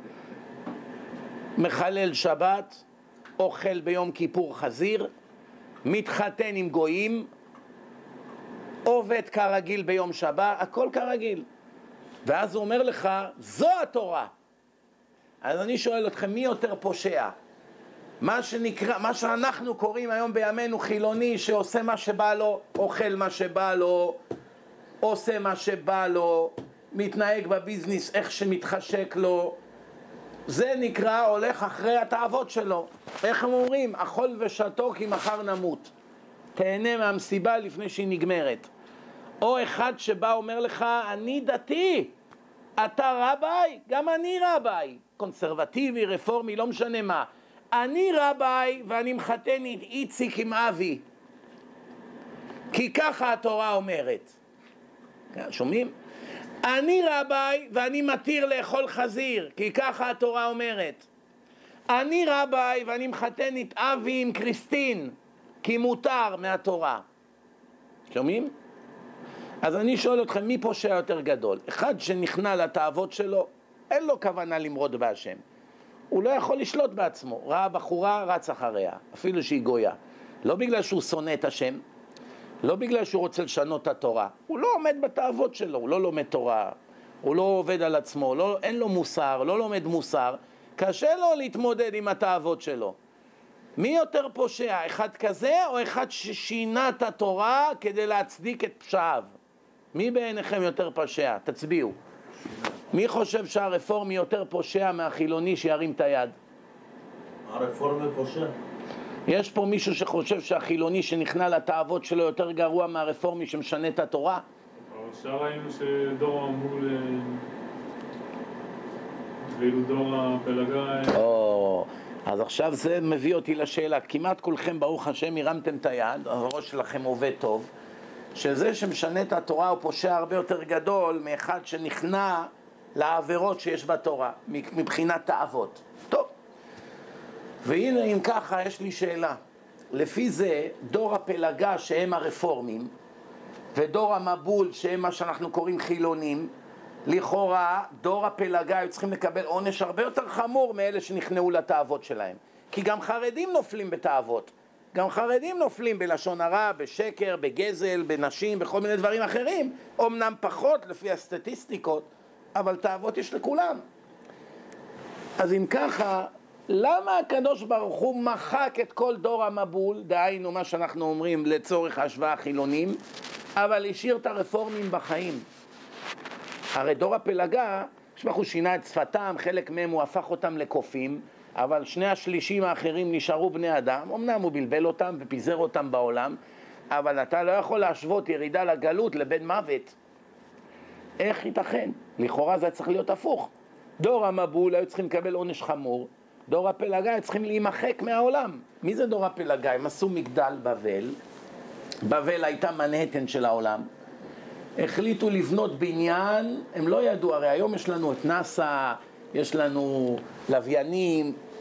מחלל שבת, אוכל ביום כיפור חזיר, מתחתן עם גויים, עובד כרגיל ביום שבת, הכל כרגיל. ואז הוא אומר לך, זו התורה. אז אני שואל אתכם, מי יותר פושע? מה שאנחנו קוראים היום בימינו חילוני, שעושה מה שבא לו, אוכל מה שבא לו, עושה מה שבא לו, מתנהג בביזנס איך שמתחשק לו, זה נקרא הולך אחרי התאוות שלו. איך הם אומרים? אכול ושתו כי מחר נמות. תהנה מהמסיבה לפני שהיא נגמרת. או אחד שבא אומר לך, אני דתי, אתה רבי, גם אני רבי, קונסרבטיבי, רפורמי, לא משנה מה. אני רבי ואני מחתן את איציק עם אבי, כי ככה התורה אומרת. שומעים? אני רבי ואני מתיר לאכול חזיר, כי ככה התורה אומרת. אני רבי ואני מחתן את אבי עם קריסטין, כי מותר מהתורה. שומעים? אז אני שואל אתכם, מי פושע יותר גדול? אחד שנכנע לתאוות שלו, אין לו כוונה למרוד בהשם. הוא לא יכול לשלוט בעצמו. ראה בחורה, רץ אחריה, אפילו שהיא גויה. לא בגלל שהוא שונא את השם, לא בגלל שהוא רוצה לשנות את התורה. הוא לא עומד בתאוות שלו, הוא לא לומד תורה, הוא לא עובד על עצמו, אין לו מוסר, לא לומד מוסר. קשה לו להתמודד עם התאוות שלו. מי יותר פושע? אחד כזה או אחד ששינה את התורה כדי להצדיק את פשעיו? מי בעיניכם יותר פושע? תצביעו. מי חושב שהרפורמי יותר פושע מהחילוני שירים את היד? הרפורמי פושע. יש פה מישהו שחושב שהחילוני שנכנע לתאוות שלו יותר גרוע מהרפורמי שמשנה את התורה? אבל עכשיו ראינו שדור המבול ואילו דור הפלגה... אז עכשיו זה מביא אותי לשאלה. כמעט כולכם ברוך השם הרמתם את היד, הראש שלכם עובד טוב, שזה שמשנה את התורה הוא פושע הרבה יותר גדול מאחד שנכנע לעבירות שיש בתורה מבחינת תאוות. טוב, והנה אם ככה יש לי שאלה. לפי זה דור הפלגה שהם הרפורמים ודור המבול שהם מה שאנחנו קוראים חילונים, לכאורה דור הפלגה היו צריכים לקבל עונש הרבה יותר חמור מאלה שנכנעו לתאוות שלהם, כי גם חרדים נופלים בתאוות, גם חרדים נופלים בלשון הרע, בשקר, בגזל, בנשים, בכל מיני דברים אחרים, אמנם פחות לפי הסטטיסטיקות, אבל תאוות יש לכולם. אז אם ככה, למה הקדוש ברוך הוא מחק את כל דור המבול, דהיינו מה שאנחנו אומרים לצורך השוואה חילונים, אבל השאיר את הרפורמים בחיים? הרי דור הפלגה, הוא שינה את שפתם, חלק מהם הוא הפך אותם לקופים, אבל שני השלישים האחרים נשארו בני אדם. אמנם הוא בלבל אותם ופיזר אותם בעולם, אבל אתה לא יכול להשוות ירידה לגלות לבין מוות. איך ייתכן? לכאורה זה צריך להיות הפוך. דור המבול היו צריכים לקבל עונש חמור, דור הפלגה היו צריכים להימחק מהעולם. מי זה דור הפלגה? הם עשו מגדל בבל, בבל הייתה מנהטן של העולם, החליטו לבנות בניין, הם לא ידעו, הרי היום יש לנו את נאסא, יש לנו לוויינים,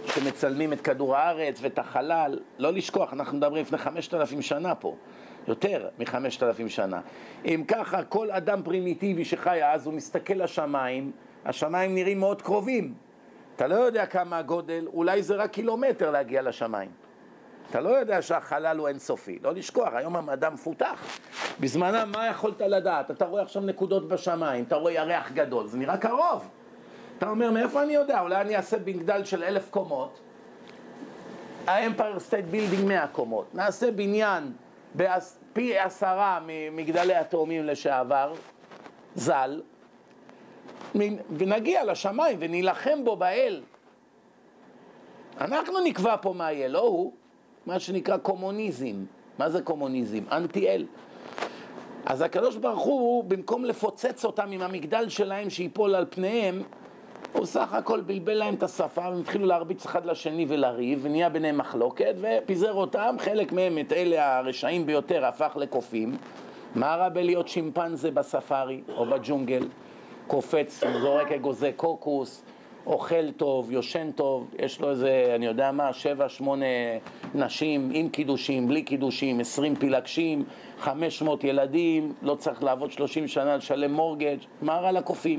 שמצלמים את כדור הארץ ואת החלל, לא לשכוח, אנחנו מדברים לפני 5,000 שנה פה, יותר מ-5,000 שנה. אם ככה, כל אדם פרימיטיבי שחי אז, הוא מסתכל לשמיים, השמיים נראים מאוד קרובים. אתה לא יודע כמה הגודל, אולי זה רק קילומטר להגיע לשמיים. אתה לא יודע שהחלל הוא אינסופי, לא לשכוח, היום המדע מפותח. בזמנם, מה יכולת לדעת? אתה רואה עכשיו נקודות בשמיים, אתה רואה ירח גדול, זה נראה קרוב. אתה אומר, מאיפה אני יודע? אולי אני אעשה מגדל של 1,000 קומות, האמפייר סטייט בילדינג 100 קומות, נעשה בניין פי 10 ממגדלי התאומים לשעבר, זל, ונגיע לשמיים ונילחם בו באל. אנחנו נקבע פה מה יהיה, לא הוא, מה שנקרא קומוניזם. מה זה קומוניזם? אנטי אל. אז הקדוש ברוך הוא, במקום לפוצץ אותם עם המגדל שלהם שיפול על פניהם, הוא סך הכל בלבל להם את השפה, והם התחילו להרביץ אחד לשני ולריב, ונהיה ביניהם מחלוקת, ופיזר אותם, חלק מהם, את אלה הרשעים ביותר, הפך לקופים. מה רע בלהיות שימפנזה בספארי או בג'ונגל? קופץ, זורק אגוזי קוקוס, אוכל טוב, יושן טוב, יש לו איזה, אני יודע מה, 7-8 נשים עם קידושים, בלי קידושים, 20 פילגשים, 500 ילדים, לא צריך לעבוד 30 שנה לשלם מורגג'. מה רע לקופים?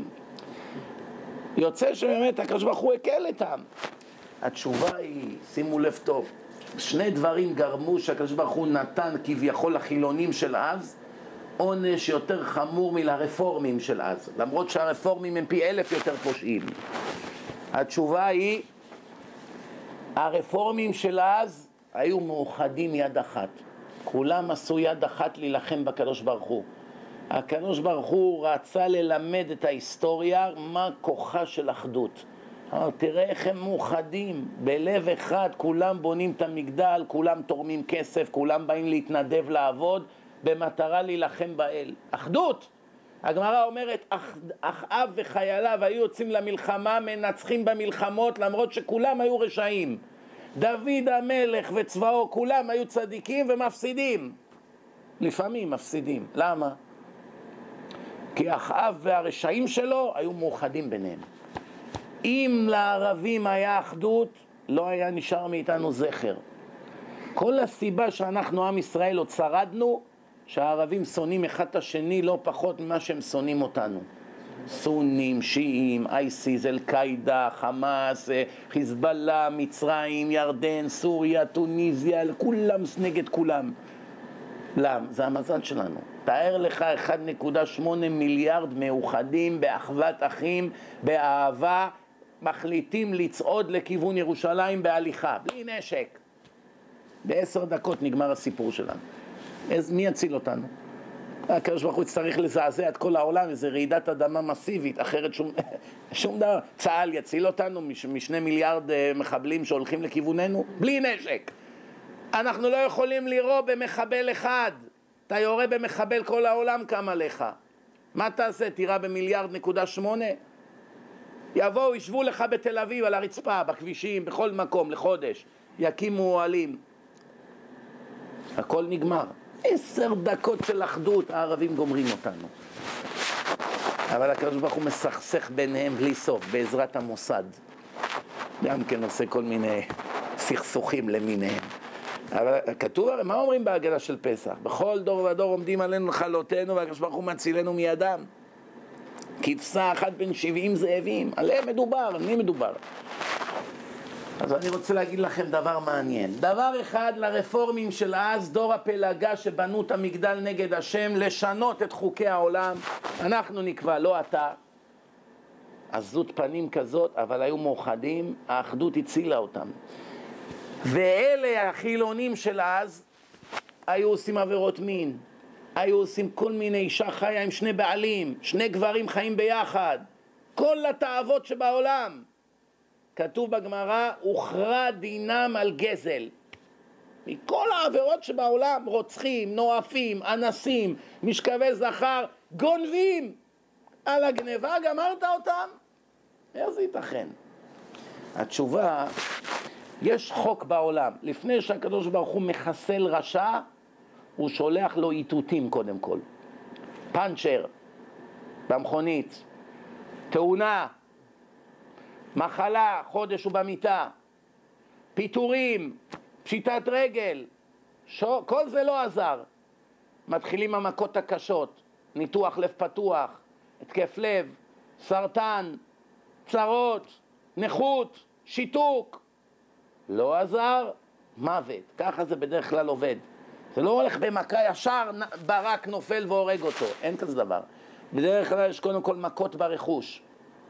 יוצא שבאמת הקדוש ברוך הוא הקל איתם. התשובה היא, שימו לב טוב, שני דברים גרמו שהקדוש ברוך הוא נתן כביכול לחילונים של אז, עונש יותר חמור מלרפורמים של אז, למרות שהרפורמים הם פי 1,000 יותר פושעים. התשובה היא, הרפורמים של אז היו מאוחדים יד אחת, כולם עשו יד אחת להילחם בקדוש ברוך הוא. הקדוש ברוך הוא רצה ללמד את ההיסטוריה מה כוחה של אחדות. אמר, תראה איך הם מאוחדים, בלב אחד, כולם בונים את המגדל, כולם תורמים כסף, כולם באים להתנדב לעבוד, במטרה להילחם באל. אחדות! הגמרא אומרת, אחאב וחייליו היו יוצאים למלחמה, מנצחים במלחמות, למרות שכולם היו רשעים. דוד המלך וצבאו, כולם היו צדיקים ומפסידים. לפעמים מפסידים. למה? כי אחאב והרשעים שלו היו מאוחדים ביניהם. אם לערבים היה אחדות, לא היה נשאר מאיתנו זכר. כל הסיבה שאנחנו עם ישראל עוד שרדנו, שהערבים שונאים אחד את השני לא פחות ממה שהם שונאים אותנו. סונים, שיעים, אייסיס, אל-קאידה, חמאס, חיזבאללה, מצרים, ירדן, סוריה, טוניסיה, כולם נגד כולם. למה? זה המזל שלנו. תאר לך 1.8 מיליארד מאוחדים באחוות אחים, באהבה, מחליטים לצעוד לכיוון ירושלים בהליכה, בלי נשק. ב10 דקות נגמר הסיפור שלנו. אז מי יציל אותנו? הקדוש ברוך הוא יצטרך לזעזע את כל העולם, איזו רעידת אדמה מסיבית, אחרת שום דבר. צה"ל יציל אותנו מ2 מיליארד מחבלים שהולכים לכיווננו? בלי נשק. אנחנו לא יכולים לירות במחבל אחד. אתה יורה במחבל, כל העולם קם עליך. מה תעשה? תירה ב1.8 מיליארד? יבואו, ישבו לך בתל אביב על הרצפה, בכבישים, בכל מקום, לחודש. יקימו אוהלים. הכל נגמר. 10 דקות של אחדות, הערבים גומרים אותנו. אבל הקדוש ברוך הוא מסכסך ביניהם בלי סוף, בעזרת המוסד. גם כן עושה כל מיני סכסוכים למיניהם. אבל כתוב, מה אומרים בהגדה של פסח? בכל דור ודור עומדים עלינו לכלותנו, והקדוש ברוך הוא מצילנו מידם. כבשה אחת בין 70 זאבים, עליהם מדובר, על מי מדובר? אז אני רוצה להגיד לכם דבר מעניין. דבר אחד לרפורמים של אז, דור הפלגה שבנו את המגדל נגד השם, לשנות את חוקי העולם. אנחנו נקבע, לא אתה. עזות פנים כזאת, אבל היו מאוחדים, האחדות הצילה אותם. ואלה החילונים של אז, היו עושים עבירות מין. היו עושים כל מיני, אישה חיה עם 2 בעלים, 2 גברים חיים ביחד. כל התאוות שבעולם. כתוב בגמרא, הוכרע דינם על גזל. מכל העבירות שבעולם, רוצחים, נואפים, אנסים, משכבי זכר, גונבים. על הגניבה גמרת אותם? איך זה ייתכן? התשובה, יש חוק בעולם. לפני שהקדוש ברוך הוא מחסל רשע, הוא שולח לו איתותים קודם כל. פנצ'ר, במכונית, תאונה, מחלה, חודש הוא במיטה. פיטורים, פשיטת רגל, כל זה לא עזר. מתחילים המכות הקשות, ניתוח לב פתוח, התקף לב, סרטן, צרות, נכות, שיתוק. לא עזר, מוות. ככה זה בדרך כלל עובד. זה לא הולך במכה ישר, ברק נופל והורג אותו. אין כזה דבר. בדרך כלל יש קודם כל מכות ברכוש.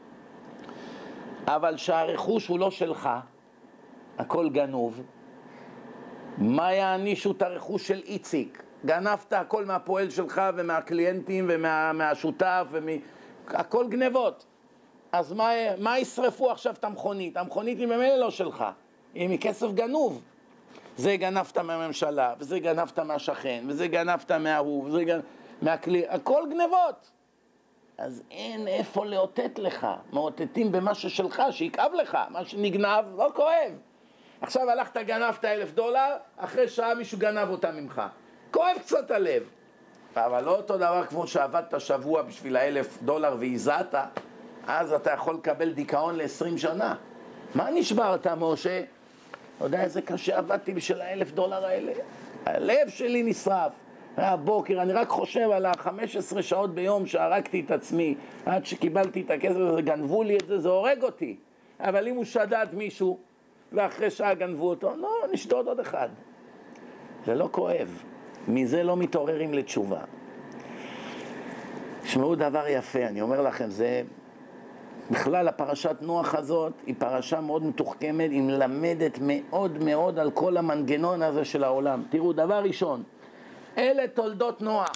אבל שהרכוש הוא לא שלך, הכל גנוב. מה יענישו את הרכוש של איציק? גנבת הכל מהפועל שלך ומהקליינטים ומהשותף הכל גנבות. אז מה ישרפו עכשיו את המכונית? המכונית היא ממילא לא שלך, היא מכסף גנוב. זה גנבת מהממשלה, וזה גנבת מהשכן, וזה גנבת מההוא, וזה הכל גנבות. אז אין איפה לאותת לך. מאותתים במה ששלך, שיקאב לך. מה שנגנב לא כואב. עכשיו הלכת גנבת $1,000, אחרי שעה מישהו גנב אותה ממך. כואב קצת הלב. אבל לא אותו דבר כמו שעבדת שבוע בשביל $1,000 והזעת, אז אתה יכול לקבל דיכאון ל-20 שנה. מה נשברת, משה? אתה יודע איזה קשה עבדתי בשביל $1,000 האלה? הלב שלי נשרף. הבוקר, אני רק חושב על 15 שעות ביום שהרגתי את עצמי, עד שקיבלתי את הכסף הזה, גנבו לי את זה, זה הורג אותי. אבל אם הוא שדד מישהו, ואחרי שעה גנבו אותו, לא, נשדוד עוד אחד. זה לא כואב. מזה לא מתעוררים לתשובה. שמעו דבר יפה, אני אומר לכם, זה... בכלל הפרשת נוח הזאת היא פרשה מאוד מתוחכמת, היא מלמדת מאוד מאוד על כל המנגנון הזה של העולם. תראו, דבר ראשון, אלה תולדות נוח.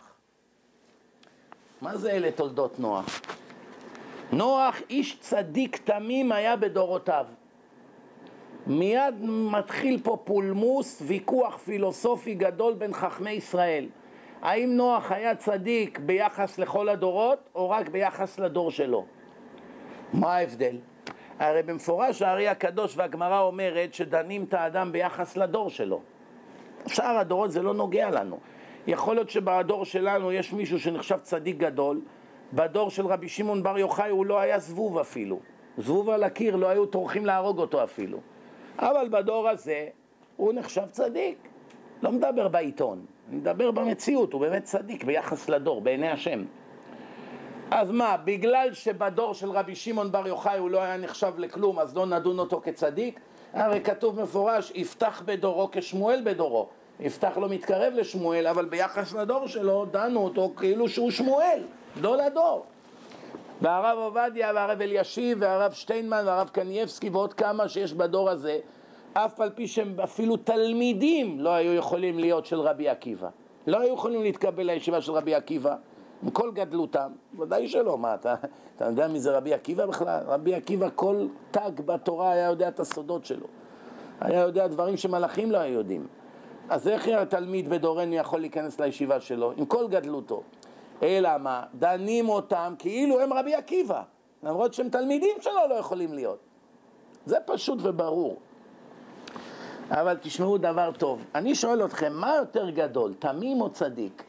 מה זה אלה תולדות נוח? נוח איש צדיק תמים היה בדורותיו. מיד מתחיל פה פולמוס, ויכוח פילוסופי גדול בין חכמי ישראל. האם נוח היה צדיק ביחס לכל הדורות או רק ביחס לדור שלו? מה ההבדל? הרי במפורש הארי הקדוש והגמרא אומרת שדנים את האדם ביחס לדור שלו. שאר הדורות זה לא נוגע לנו. יכול להיות שבדור שלנו יש מישהו שנחשב צדיק גדול, בדור של רבי שמעון בר יוחאי הוא לא היה זבוב אפילו. זבוב על הקיר, לא היו טורחים להרוג אותו אפילו. אבל בדור הזה הוא נחשב צדיק. לא מדבר בעיתון, אני מדבר במציאות, הוא באמת צדיק ביחס לדור, בעיני השם. אז מה, בגלל שבדור של רבי שמעון בר יוחאי הוא לא היה נחשב לכלום, אז לא נדון אותו כצדיק? הרי כתוב מפורש, יפתח בדורו כשמואל בדורו. יפתח לא מתקרב לשמואל, אבל ביחס לדור שלו דנו אותו כאילו שהוא שמואל, גדול הדור. והרב עובדיה והרב אלישיב והרב שטיינמן והרב קנייבסקי ועוד כמה שיש בדור הזה, אף על פי שהם אפילו תלמידים לא היו יכולים להיות של רבי עקיבא. לא היו יכולים להתקבל לישיבה של רבי עקיבא, עם כל גדלותם. ודאי שלא, מה, אתה יודע מי זה רבי עקיבא בכלל? רבי עקיבא כל תג בתורה היה יודע את הסודות שלו. היה יודע דברים שמלאכים לא היו יודעים. אז איך התלמיד בדורנו יכול להיכנס לישיבה שלו, עם כל גדלותו? אלא מה? דנים אותם כאילו הם רבי עקיבא, למרות שהם תלמידים שלו לא יכולים להיות. זה פשוט וברור. אבל תשמעו דבר טוב. אני שואל אתכם, מה יותר גדול, תמים או צדיק?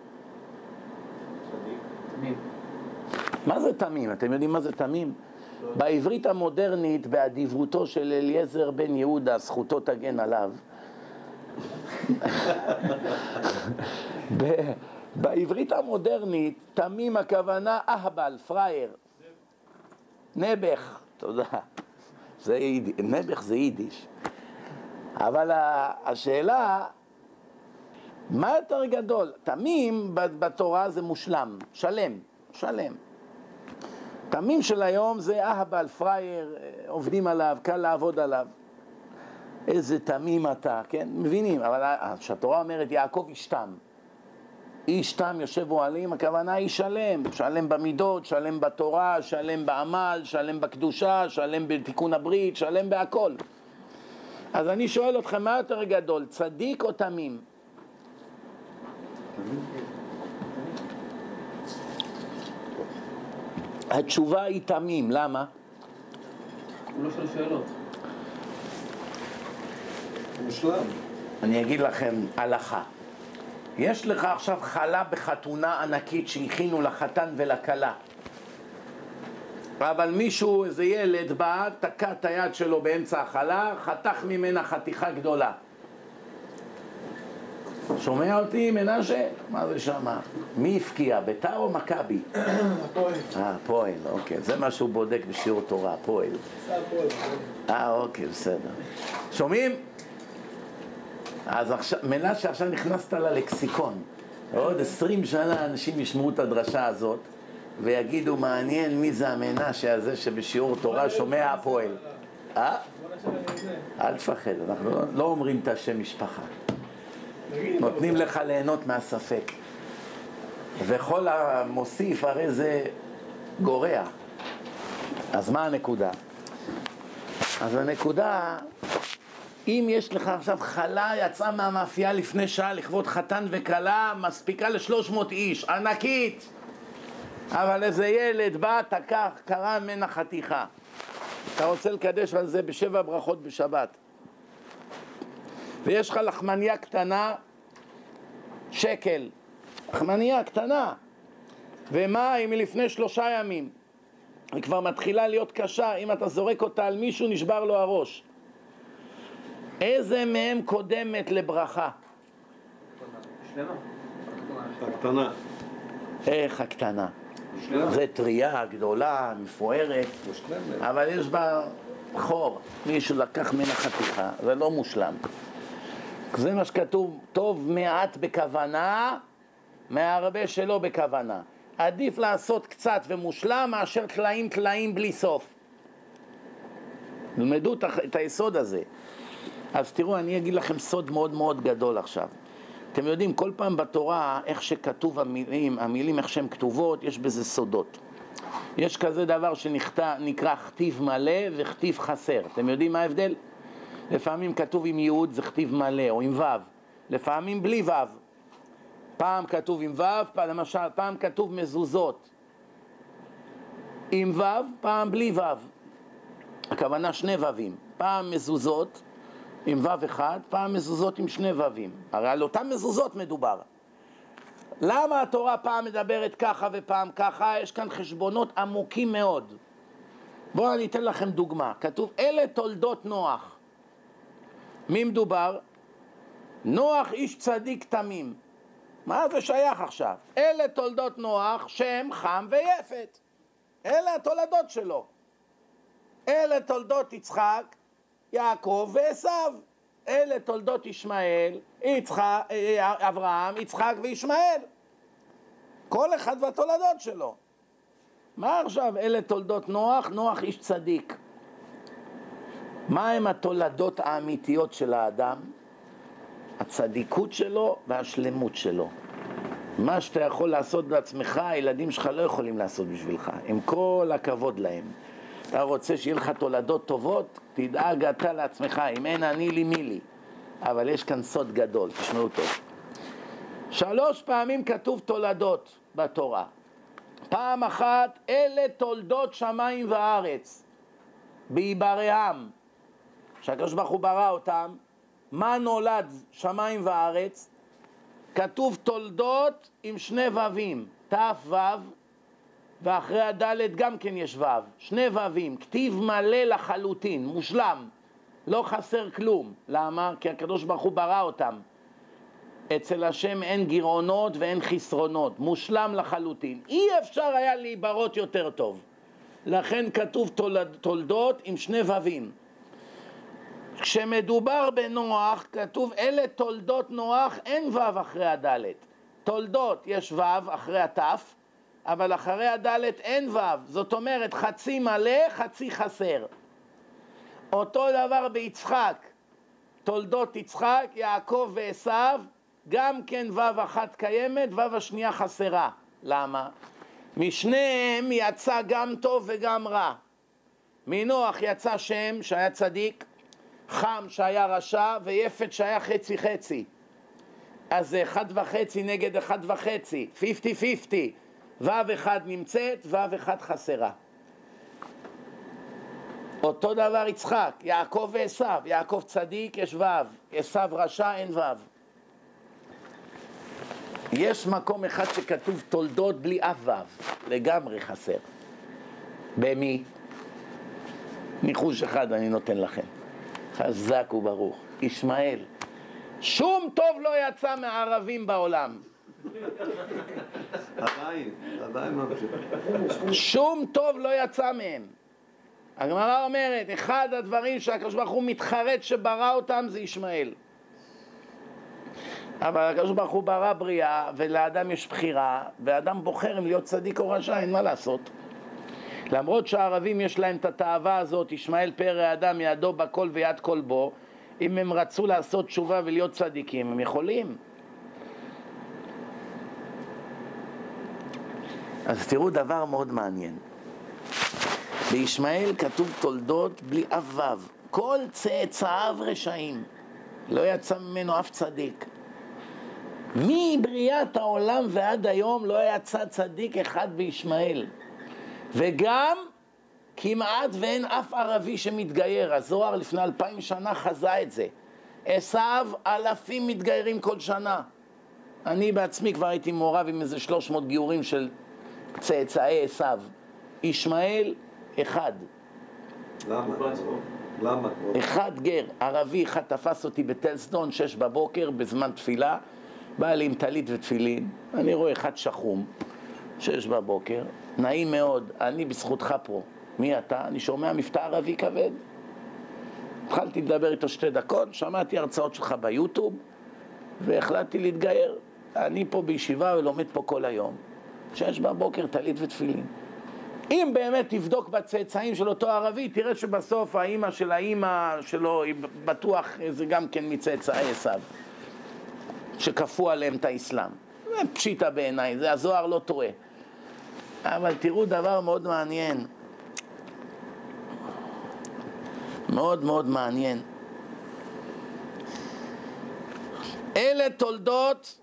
צדיק. תמים. מה זה תמים? אתם יודעים מה זה תמים? בעברית המודרנית, באדיבותו של אליעזר בן יהודה, זכותו תגן עליו, בעברית המודרנית, תמים הכוונה אהבל, פרייר. נבח, תודה. נבח זה יידיש. אבל השאלה, מה יותר גדול? תמים בתורה זה מושלם, שלם. תמים של היום זה אהבל, פרייר, עובדים עליו, קל לעבוד עליו. איזה תמים אתה, כן? מבינים, אבל כשהתורה אומרת יעקב איש תם, איש תם יושב אוהלים, הכוונה היא שלם במידות, שלם בתורה, שלם בעמל, שלם בקדושה, שלם בתיקון הברית, שלם בהכל. אז אני שואל אתכם, מה יותר גדול, צדיק או תמים? התשובה היא תמים, למה? הוא לא שואל שאלות. מושלם. אני אגיד לכם הלכה. יש לך עכשיו חלה בחתונה ענקית שהכינו לחתן ולכלה. אבל מישהו, איזה ילד בא, תקע את היד שלו באמצע החלה, חתך ממנה חתיכה גדולה. שומע אותי, מנשה? מה זה שמה? מי הפקיע? בית"ר או מכבי? הפועל. הפועל, אוקיי. זה מה שהוא בודק בשיעור תורה, הפועל. אוקיי, בסדר. שומעים? אז עכשיו, מנשה, עכשיו נכנסת ללקסיקון. עוד 20 שנה אנשים ישמעו את הדרשה הזאת, ויגידו, מעניין מי זה המנשה הזה שבשיעור תורה שומע הפועל. אל תפחד, אנחנו לא אומרים את השם משפחה. נותנים לך ליהנות מהספק. וכל המוסיף הרי זה גורע. אז מה הנקודה? אז הנקודה, אם יש לך עכשיו חלה יצאה מהמאפייה לפני שעה לכבוד חתן וקלה, מספיקה ל300 איש, ענקית. אבל איזה ילד בא, תקח, קרא ממנה חתיכה. אתה רוצה לקדש על זה ב7 ברכות בשבת. ויש לך לחמניה קטנה, שקל. לחמניה קטנה. ומה אם היא לפני 3 ימים? היא כבר מתחילה להיות קשה, אם אתה זורק אותה על מישהו נשבר לו הראש. איזה מהם קודמת לברכה? שלמה. הקטנה. איך הקטנה? זה טריה גדולה, מפוארת, אבל יש בה חור. מישהו לקח ממנה חתיכה, זה לא מושלם. זה מה שכתוב, טוב מעט בכוונה, מהרבה שלא בכוונה. עדיף לעשות קצת ומושלם מאשר טלאים בלי סוף. למדו את היסוד הזה. אז תראו, אני אגיד לכם סוד מאוד מאוד גדול עכשיו. אתם יודעים, כל פעם בתורה, איך שכתוב המילים איך שהן כתובות, יש בזה סודות. יש כזה דבר שנקרא כתיב מלא וכתיב חסר. אתם יודעים מה ההבדל? לפעמים כתוב עם י' זה כתיב מלא, או עם ו'. לפעמים בלי ו'. פעם כתוב עם ו', למשל, פעם כתוב מזוזות. עם ו', פעם בלי ו'. הכוונה 2 ו'ים. פעם מזוזות עם ו' אחד, פעם מזוזות עם 2 ו'ים. הרי על אותם מזוזות מדובר. למה התורה פעם מדברת ככה ופעם ככה? יש כאן חשבונות עמוקים מאוד. בואו אני אתן לכם דוגמה. כתוב, אלה תולדות נוח. מי מדובר? נוח איש צדיק תמים. מה זה שייך עכשיו? אלה תולדות נוח, שם, חם ויפת. אלה התולדות שלו. אלה תולדות יצחק, יעקב ועשיו. אלה תולדות ישמעאל, אברהם, יצחק וישמעאל. כל אחד והתולדות שלו. מה עכשיו? אלה תולדות נוח, נוח איש צדיק. מה הם התולדות האמיתיות של האדם? הצדיקות שלו והשלמות שלו. מה שאתה יכול לעשות בעצמך, הילדים שלך לא יכולים לעשות בשבילך, עם כל הכבוד להם. אתה רוצה שיהיה לך תולדות טובות, תדאג אתה לעצמך, אם אין אני לי מי לי. אבל יש כאן סוד גדול, תשמעו טוב. 3 פעמים כתוב תולדות בתורה. פעם אחת, אלה תולדות שמיים וארץ, בעיברם, שהקדוש ברוך הוא ברא אותם. מה נולד שמיים וארץ? כתוב תולדות עם 2 ו'ים, ת' ו', ואחרי הדלת גם כן יש ו', 2 ו'ים, כתיב מלא לחלוטין, מושלם, לא חסר כלום. למה? כי הקדוש ברוך הוא ברא אותם. אצל השם אין גירעונות ואין חסרונות, מושלם לחלוטין. אי אפשר היה להיברות יותר טוב. לכן כתוב תולדות עם 2 ו'ים. כשמדובר בנוח, כתוב אלה תולדות נוח, אין ו' אחרי הדלת. תולדות יש ו' אחרי התף, אבל אחרי הדלת אין ו', זאת אומרת חצי מלא, חצי חסר. אותו דבר ביצחק, תולדות יצחק, יעקב ועשיו, גם כן ו' אחת קיימת, ו' השנייה חסרה. למה? משניהם יצא גם טוב וגם רע. מנוח יצא שם שהיה צדיק, חם שהיה רשע, ויפת שהיה חצי חצי. אז זה 1.5 נגד 1.5, 50-50. ו' אחד נמצאת, ו' אחד חסרה. אותו דבר יצחק, יעקב ועשיו. יעקב צדיק, יש ו', עשיו רשע, אין ו'. יש מקום אחד שכתוב תולדות בלי אף ו', לגמרי חסר. במי? ניחוש אחד אני נותן לכם. חזק וברוך. ישמעאל. שום טוב לא יצא מהערבים בעולם. עדיין ממשיך. שום טוב לא יצא מהם. הגמרא אומרת, אחד הדברים שהקדוש ברוך הוא מתחרט שברא אותם זה ישמעאל. אבל הקדוש ברוך הוא ברא בריאה, ולאדם יש בחירה, ואדם בוחר אם להיות צדיק או רשע, אין מה לעשות. למרות שהערבים יש להם את התאווה הזאת, ישמעאל פרא אדם ידו בכל ויד כל בו, אם הם רצו לעשות תשובה ולהיות צדיקים, הם יכולים. אז תראו דבר מאוד מעניין. בישמעאל כתוב תולדות בלי אף וו. כל צאצאיו רשעים. לא יצא ממנו אף צדיק. מבריאת העולם ועד היום לא יצא צדיק אחד בישמעאל. וגם כמעט ואין אף ערבי שמתגייר. הזוהר לפני 2000 שנה חזה את זה. עשיו אלפים מתגיירים כל שנה. אני בעצמי כבר הייתי מעורב עם איזה 300 גיורים של צאצאי עשיו. ישמעאל אחד. למה? אחד גר, ערבי אחד תפס אותי בטלסדון 6 בבוקר בזמן תפילה, בא לי עם טלית ותפילין, אני רואה אחד שחום 6 בבוקר, נעים מאוד, אני בזכותך פה. מי אתה? אני שומע מבטא ערבי כבד. התחלתי לדבר איתו 2 דקות, שמעתי הרצאות שלך ביוטיוב והחלטתי להתגייר. אני פה בישיבה ולומד פה כל היום 6 בבוקר טלית ותפילין. אם באמת תבדוק בצאצאים של אותו ערבי, תראה שבסוף האמא של האמא שלו היא בטוח זה גם כן מצאצאי עשיו שכפו עליהם את האסלאם. זה פשיטה בעיניי, זה הזוהר לא טועה. אבל תראו דבר מאוד מעניין, מאוד מאוד מעניין. אלה תולדות,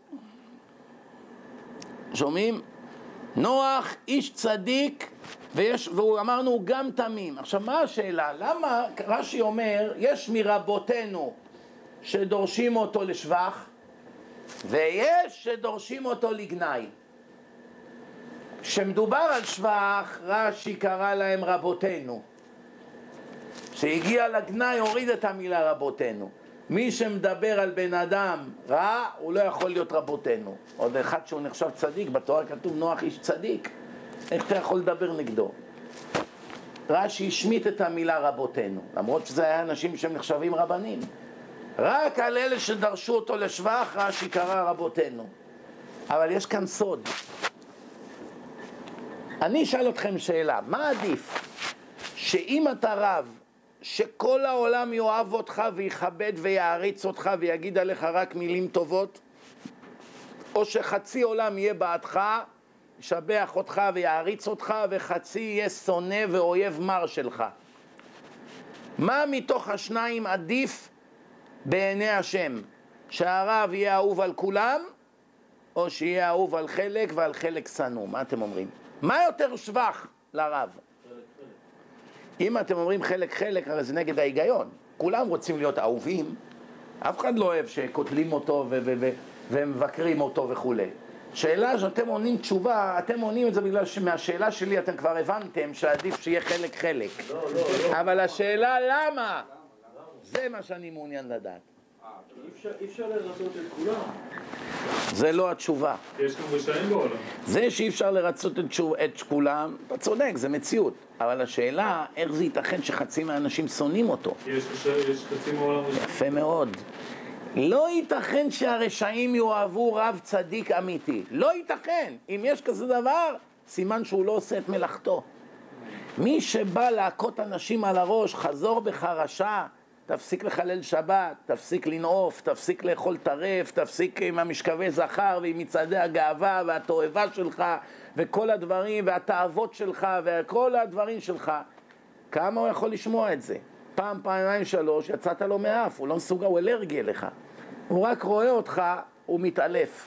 שומעים? נוח איש צדיק, והוא אמרנו הוא גם תמים. עכשיו מה השאלה? למה רש"י אומר יש מרבותינו שדורשים אותו לשבח ויש שדורשים אותו לגנאי? כשמדובר על שבח רש"י קרא להם רבותינו, שהגיע לגנאי הוריד את המילה רבותינו. מי שמדבר על בן אדם רע הוא לא יכול להיות רבותינו. עוד אחד שהוא נחשב צדיק, בתורה כתוב נוח איש צדיק, איך אתה יכול לדבר נגדו? רש"י השמיט את המילה רבותינו, למרות שזה היה אנשים שהם נחשבים רבנים. רק על אלה שדרשו אותו לשבח רש"י קרא רבותינו. אבל יש כאן סוד. אני אשאל אתכם שאלה, מה עדיף? שאם אתה רב שכל העולם יאהב אותך ויכבד ויעריץ אותך ויגיד עליך רק מילים טובות, או שחצי עולם יהיה בעדך, ישבח אותך ויעריץ אותך, וחצי יהיה שונא ואויב מר שלך? מה מתוך השניים עדיף בעיני השם? שהרב יהיה אהוב על כולם, או שיהיה אהוב על חלק ועל חלק שנוא? מה אתם אומרים? מה יותר שבח לרב? אם אתם אומרים חלק, הרי זה נגד ההיגיון. כולם רוצים להיות אהובים, אף אחד לא אוהב שקוטלים אותו ומבקרים אותו וכו'. שאלה שאתם עונים תשובה, אתם עונים את זה בגלל שמהשאלה שלי אתם כבר הבנתם שעדיף שיהיה חלק. אבל השאלה למה? זה מה שאני מעוניין לדעת. אי אפשר לרצות את כולם. זה לא התשובה. יש גם רשעים בעולם. זה שאי אפשר לרצות את כולם, אתה צודק, זה מציאות. אבל השאלה, איך זה ייתכן שחצי מהאנשים שונאים אותו? יש חצי מהעולם רשעים. יפה מאוד. לא ייתכן שהרשעים יאהבו רב צדיק אמיתי. לא ייתכן. אם יש כזה דבר, סימן שהוא לא עושה את מלאכתו. מי שבא להכות אנשים על הראש, חזור בך רשע, תפסיק לחלל שבת, תפסיק לנעוף, תפסיק לאכול טרף, תפסיק עם המשכבי זכר ועם מצעדי הגאווה והתועבה שלך וכל הדברים והתאוות שלך וכל הדברים שלך. כמה הוא יכול לשמוע את זה? פעם, פעמיים, 3, יצאת לו מאף, הוא לא מסוגל, הוא אלרגי אליך. הוא רק רואה אותך, הוא מתעלף.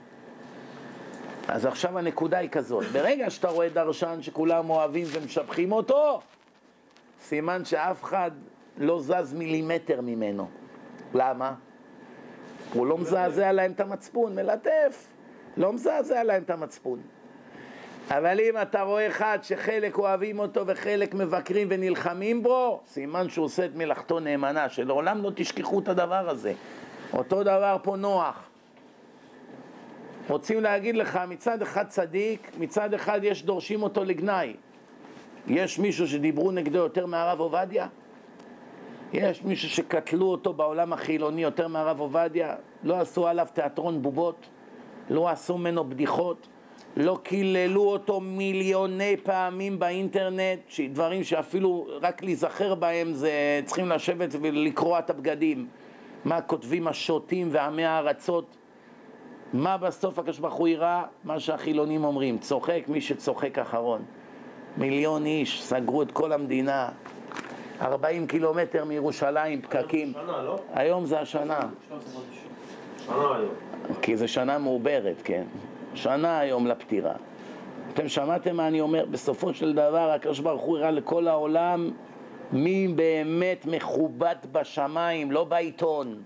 אז עכשיו הנקודה היא כזאת, ברגע שאתה רואה דרשן שכולם אוהבים ומשבחים אותו, סימן שאף אחד לא זז מילימטר ממנו. למה? הוא לא מזעזע להם את המצפון, מלטף. לא מזעזע להם את המצפון. אבל אם אתה רואה אחד שחלק אוהבים אותו וחלק מבקרים ונלחמים בו, סימן שהוא עושה את מלאכתו נאמנה, שלעולם לא תשכחו את הדבר הזה. אותו דבר פה נוח. רוצים להגיד לך, מצד אחד צדיק, מצד אחד יש דורשים אותו לגנאי. יש מישהו שדיברו נגדו יותר מהרב עובדיה? יש מישהו שקטלו אותו בעולם החילוני יותר מהרב עובדיה? לא עשו עליו תיאטרון בובות? לא עשו ממנו בדיחות? לא קיללו אותו מיליוני פעמים באינטרנט, דברים שאפילו רק להיזכר בהם זה צריכים לשבת ולקרוא את הבגדים. מה כותבים השוטים ועמי הארצות? מה בסוף הקדוש ברוך הוא יראה? מה שהחילונים אומרים, צוחק מי שצוחק אחרון. 1,000,000 איש סגרו את כל המדינה, 40 קילומטר מירושלים פקקים. שנה, לא? היום זה השנה. שנה היום. כי זה שנה מעוברת, כן. שנה היום לפטירה. אתם שמעתם מה אני אומר? בסופו של דבר הקדוש ברוך הוא יראה לכל העולם מי באמת מכובד בשמיים, לא בעיתון.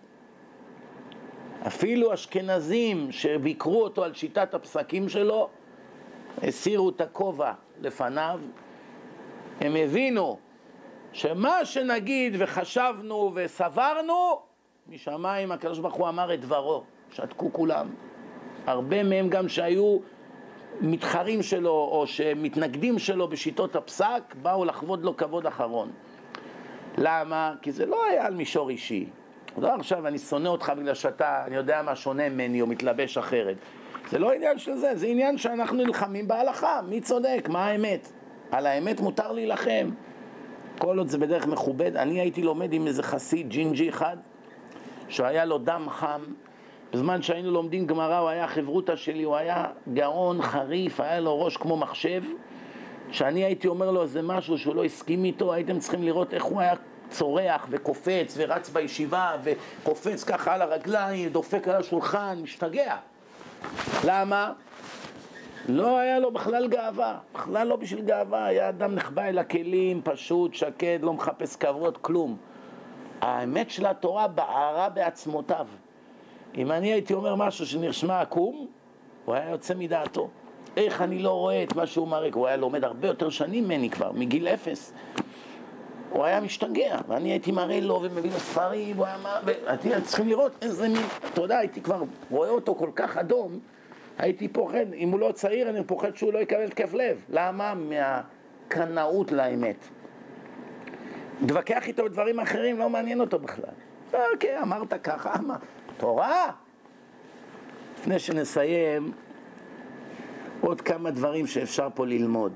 אפילו אשכנזים שביקרו אותו על שיטת הפסקים שלו, הסירו את הכובע לפניו, הם הבינו שמה שנגיד וחשבנו וסברנו, משמיים הקדוש ברוך הוא אמר את דברו, שתקו כולם. הרבה מהם גם שהיו מתחרים שלו או שמתנגדים שלו בשיטות הפסק, באו לחוות לו כבוד אחרון. למה? כי זה לא היה על מישור אישי. לא עכשיו אני שונא אותך בגלל שאתה, אני יודע מה שונה ממני או מתלבש אחרת. זה לא עניין של זה, זה עניין שאנחנו נלחמים בהלכה. מי צודק? מה האמת? על האמת מותר להילחם. כל עוד זה בדרך מכובד. אני הייתי לומד עם איזה חסיד ג'ינג'י אחד, שהיה לו דם חם. בזמן שהיינו לומדים גמרא, הוא היה חברותא שלי, הוא היה גאון חריף, היה לו ראש כמו מחשב. שאני הייתי אומר לו איזה משהו שהוא לא הסכים איתו, הייתם צריכים לראות איך הוא היה צורח וקופץ ורץ בישיבה וקופץ ככה על הרגליים, דופק על השולחן, משתגע. למה? לא היה לו בכלל גאווה, בכלל לא בשביל גאווה, היה אדם נחבא אל הכלים, פשוט, שקד, לא מחפש כבוד, כלום. האמת של התורה בערה בעצמותיו. אם אני הייתי אומר משהו שנרשמה עקום, הוא היה יוצא מדעתו. איך אני לא רואה את מה שהוא מראה? הוא היה לומד הרבה יותר שנים ממני כבר, מגיל 0. הוא היה משתגע, ואני הייתי מראה לו ומביא לו ספרים, הוא היה ואתם צריכים לראות איזה מין, אתה יודע, הייתי כבר רואה אותו כל כך אדום, הייתי פוחד, אם הוא לא צעיר אני פוחד שהוא לא יקבל תקף לב. למה? מהקנאות לאמת. דווקח איתו דברים אחרים, לא מעניין אותו בכלל. אוקיי, אמרת ככה, מה? תורה? לפני שנסיים, עוד כמה דברים שאפשר פה ללמוד.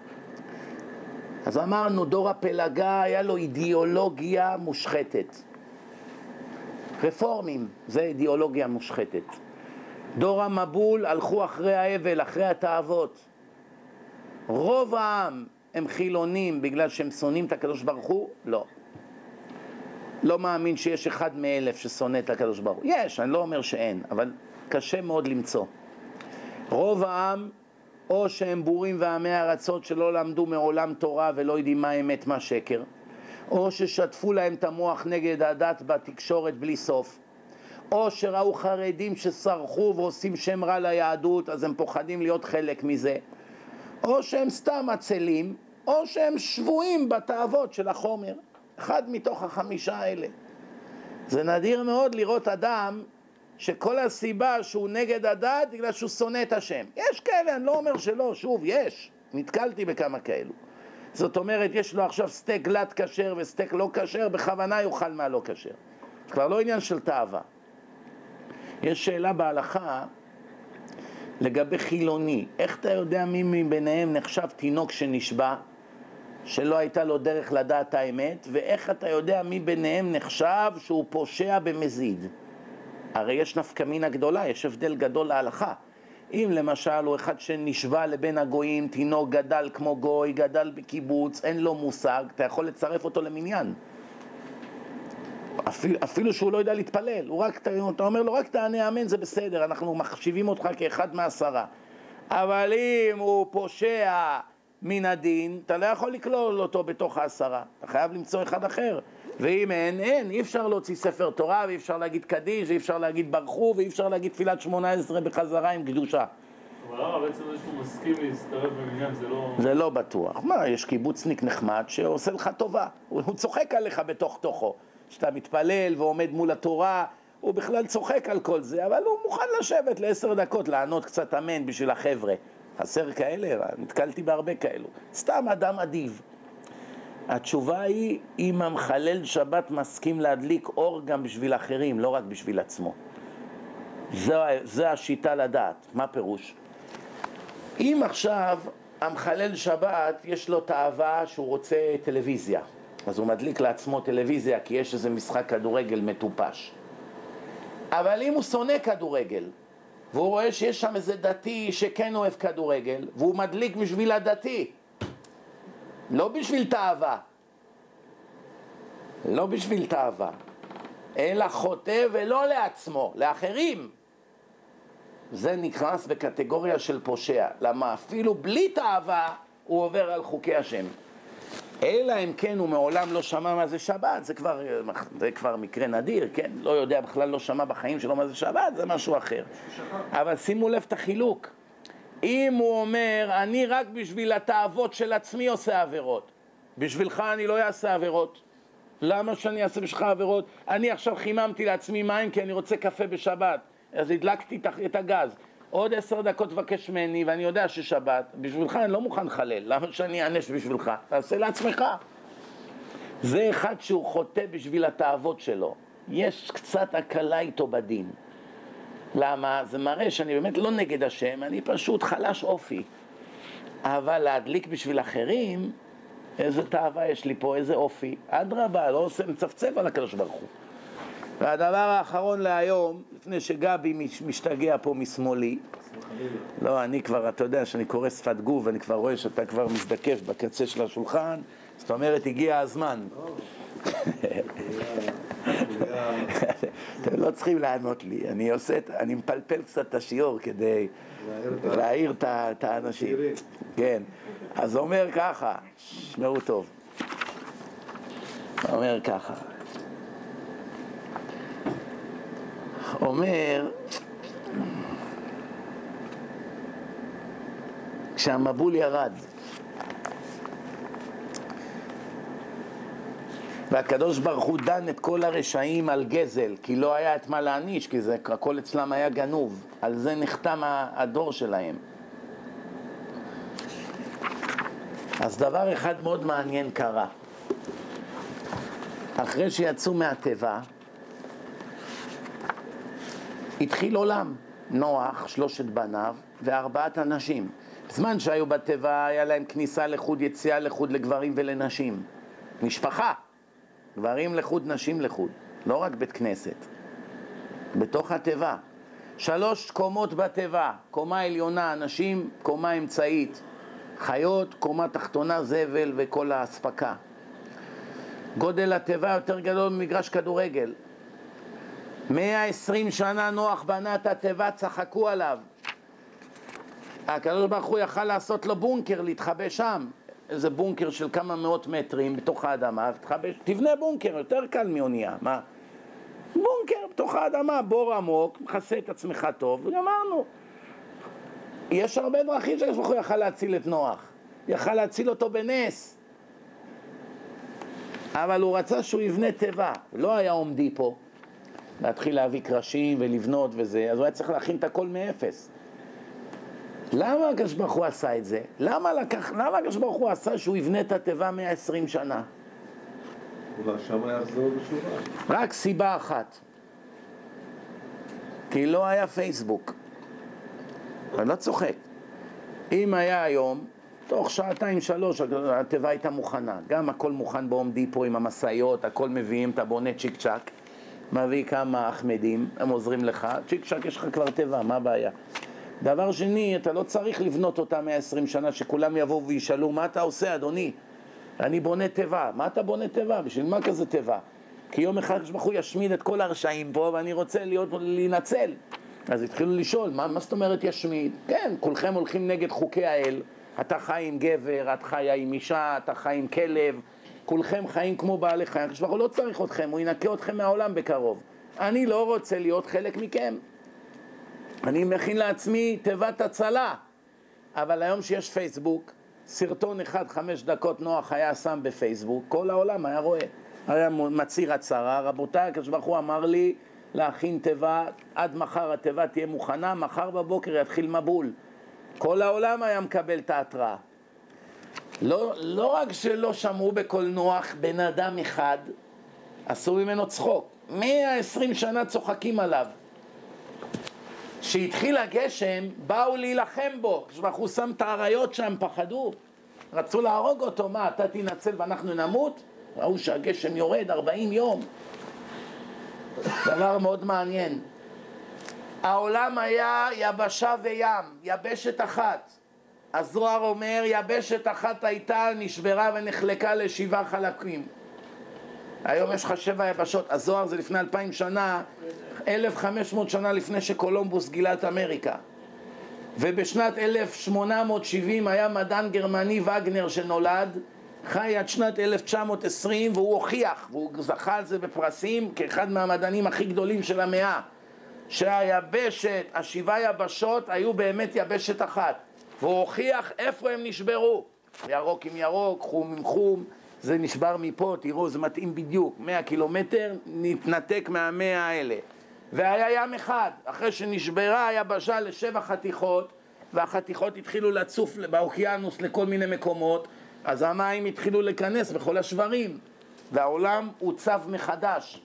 אז אמרנו, דור הפלגה היה לו אידיאולוגיה מושחתת. רפורמים, זה אידיאולוגיה מושחתת. דור המבול הלכו אחרי האבל, אחרי התאוות. רוב העם הם חילונים בגלל שהם שונאים את הקדוש ברוך הוא? לא. לא מאמין שיש אחד מ1,000 ששונא את הקדוש ברוך הוא. יש, אני לא אומר שאין, אבל קשה מאוד למצוא. רוב העם או שהם בורים ועמי ארצות שלא למדו מעולם תורה ולא יודעים מה אמת מה שקר, או ששטפו להם את המוח נגד הדת בתקשורת בלי סוף, או שראו חרדים שסרחו ועושים שם רע ליהדות אז הם פוחדים להיות חלק מזה, או שהם סתם עצלים, או שהם שבויים בתאוות של החומר. אחד מתוך 5 האלה. זה נדיר מאוד לראות אדם שכל הסיבה שהוא נגד הדת בגלל שהוא שונא את השם. יש כאלה, אני לא אומר שלא, שוב, יש. נתקלתי בכמה כאלו. זאת אומרת, יש לו עכשיו סטייק גלט כשר וסטייק לא כשר, בכוונה יאכל מה לא כשר. זה כבר לא עניין של תאווה. יש שאלה בהלכה לגבי חילוני. איך אתה יודע מי מביניהם נחשב תינוק שנשבע, שלא הייתה לו דרך לדעת האמת, ואיך אתה יודע מי ביניהם נחשב שהוא פושע במזיד? הרי יש נפקמינה גדולה, יש הבדל גדול להלכה. אם למשל הוא אחד שנשבע לבין הגויים, תינוק גדל כמו גוי, גדל בקיבוץ, אין לו מושג, אתה יכול לצרף אותו למניין. אפילו שהוא לא יודע להתפלל, אתה אומר לו רק תענה אמן, זה בסדר, אנחנו מחשיבים אותך כאחד מ10. אבל אם הוא פושע מן הדין, אתה לא יכול לקלול אותו בתוך 10, אתה חייב למצוא אחד אחר. ואם אין, אי אפשר להוציא ספר תורה, ואי אפשר להגיד קדיש, ואי אפשר להגיד ברכו, ואי אפשר להגיד תפילת 18 בחזרה עם קדושה. אבל הרב בעצם זה שהוא מסכים להצטרף במניין, זה לא... זה לא בטוח. מה, יש קיבוצניק נחמד שעושה לך טובה. הוא צוחק עליך בתוך תוכו. כשאתה מתפלל ועומד מול התורה, הוא בכלל צוחק על כל זה, אבל הוא מוכן לשבת ל10 דקות, לענות קצת אמן בשביל החבר'ה. חסר כאלה, נתקלתי בהרבה כאלו. סתם אדם אדיב. התשובה היא, אם המחלל שבת מסכים להדליק אור גם בשביל אחרים, לא רק בשביל עצמו. זה השיטה לדעת. מה פירוש? אם עכשיו המחלל שבת יש לו תאווה שהוא רוצה טלוויזיה, אז הוא מדליק לעצמו טלוויזיה כי יש איזה משחק כדורגל מטופש. אבל אם הוא שונא כדורגל והוא רואה שיש שם איזה דתי שכן אוהב כדורגל והוא מדליק בשביל הדתי, לא בשביל תאווה, לא בשביל תאווה, אלא חוטא ולא לעצמו, לאחרים, זה נכנס בקטגוריה של פושע. למה אפילו בלי תאווה הוא עובר על חוקי השם. אלא אם כן הוא מעולם לא שמע מה זה שבת, זה כבר מקרה נדיר, כן? לא יודע, בכלל לא שמע בחיים שלו מה זה שבת, זה משהו אחר. אבל שימו לב את החילוק. אם הוא אומר, אני רק בשביל התאוות של עצמי עושה עבירות, בשבילך אני לא אעשה עבירות. למה שאני אעשה בשבילך עבירות? אני עכשיו חיממתי לעצמי מים כי אני רוצה קפה בשבת, אז הדלקתי את הגז. עוד 10 דקות תבקש ממני ואני יודע ששבת, בשבילך אני לא מוכן חלל, למה שאני אענש בשבילך? תעשה לעצמך. זה אחד שהוא חוטא בשביל התאוות שלו. יש קצת הקלה איתו בדין. למה? זה מראה שאני באמת לא נגד השם, אני פשוט חלש אופי. אבל להדליק בשביל אחרים, איזה תאווה יש לי פה, איזה אופי. אדרבה, לא עושה, מצפצף על הקדוש ברוך הוא. והדבר האחרון להיום, לפני שגבי משתגע פה משמאלי, לא, אני כבר, אתה יודע שאני קורא שפת גוף ואני כבר רואה שאתה כבר מזדקף בקצה של השולחן, זאת אומרת, הגיע הזמן. אתם לא צריכים לענות לי, אני מפלפל קצת את השיעור כדי להעיר את האנשים. כן, אז אומר ככה, שמעו טוב, אומר ככה, אומר, כשהמבול ירד והקדוש ברוך הוא דן את כל הרשעים על גזל, כי לא היה את מה להעניש, כי זה הכל אצלם היה גנוב, על זה נחתם הדור שלהם. אז דבר אחד מאוד מעניין קרה. אחרי שיצאו מהטבע התחיל עולם. נוח, 3 בניו ו4 אנשים. בזמן שהיו בטבע היה להם כניסה לחוד, יציאה לחוד, לגברים ולנשים. משפחה. גברים לחוד, נשים לחוד. לא רק בית כנסת. בתוך הטבע. 3 קומות בטבע. קומה עליונה, אנשים, קומה אמצעית. חיות, קומה תחתונה, זבל וכל ההספקה. גודל הטבע יותר גדול ממגרש כדורגל. 120 שנה נוח בנה את הטבע, צחקו עליו. הקדוש ברוך הוא יכל לעשות לו בונקר, להתחבא שם. איזה בונקר של כמה מאות מטרים בתוך האדמה, תבנה בונקר, יותר קל מאונייה. מה? בונקר בתוך האדמה, בור עמוק, מכסה את עצמך טוב, וגמרנו. יש הרבה דרכים שהקדוש ברוך הוא יכל להציל את נוח. יכל להציל אותו בנס. אבל הוא רצה שהוא יבנה טבע. לא היה עומדי פה. להתחיל להביא קרשים ולבנות וזה, אז הוא היה צריך להכין את הכל מאפס. למה הקדוש ברוך הוא עשה את זה? למה הקדוש ברוך הוא עשה שהוא יבנה את הטבע 120 שנה? אולי שם יחזור בתשובה. רק סיבה אחת. כי לא היה פייסבוק. אני לא צוחק. אם היה היום, תוך 2-3 הטבע הייתה מוכנה. גם הכל מוכן בעומדי פה עם המסעיות, הכל מביאים, אתה בונה צ'יק צ'ק. מביא כמה אחמדים, הם עוזרים לך, צ'יק צ'ק יש לך כבר טבע, מה הבעיה? דבר שני, אתה לא צריך לבנות אותה 120 שנה, שכולם יבואו וישאלו, מה אתה עושה אדוני? אני בונה טבע. מה אתה בונה טבע? בשביל מה כזה טבע? כי יום אחד הוא ישמיד את כל הרשעים פה ואני רוצה להינצל. אז התחילו לשאול, מה זאת אומרת ישמיד? כן, כולכם הולכים נגד חוקי האל, אתה חי עם גבר, את חיה עם אישה, אתה חי עם כלב, כולכם חיים כמו בעלי חיים, הוא לא צריך אתכם, הוא ינקה אתכם מהעולם בקרוב. אני לא רוצה להיות חלק מכם. אני מכין לעצמי תיבת הצלה. אבל היום שיש פייסבוק, סרטון אחד 5 דקות נוח היה שם בפייסבוק, כל העולם היה רואה. היה מצהיר הצהרה, רבותיי, הקדוש ברוך הוא אמר לי להכין תיבה, עד מחר התיבה תהיה מוכנה, מחר בבוקר יתחיל מבול. כל העולם היה מקבל את ההתראה. לא רק שלא שמעו בקול נוח בן אדם אחד, עשו ממנו צחוק. 120 שנה צוחקים עליו. שהתחיל הגשם, באו להילחם בו. כשהוא שם את האריות שם, פחדו. רצו להרוג אותו, מה, אתה תנצל ואנחנו נמות? ראו שהגשם יורד 40 יום. דבר מאוד מעניין. העולם היה יבשה וים, יבשת אחת. הזוהר אומר, יבשת אחת הייתה, נשברה ונחלקה ל7 חלקים. היום יש לך 7 יבשות. הזוהר זה לפני 2000 שנה, 1500 שנה לפני שקולומבוס גילה את אמריקה. ובשנת 1870 היה מדען גרמני וגנר שנולד, חי עד שנת 1920, והוא הוכיח, והוא זכה על זה בפרסים כאחד מהמדענים הכי גדולים של המאה, שהיבשת, 7 יבשות היו באמת יבשת אחת. והוא הוכיח איפה הם נשברו. ירוק עם ירוק, חום עם חום, זה נשבר מפה, תראו, זה מתאים בדיוק. 100 קילומטר נתנתק מה100 האלה. והיה ים אחד, אחרי שנשברה היבשה ל7 חתיכות, והחתיכות התחילו לצוף באוקיינוס לכל מיני מקומות, אז המים התחילו להיכנס בכל השברים, והעולם הוצב מחדש.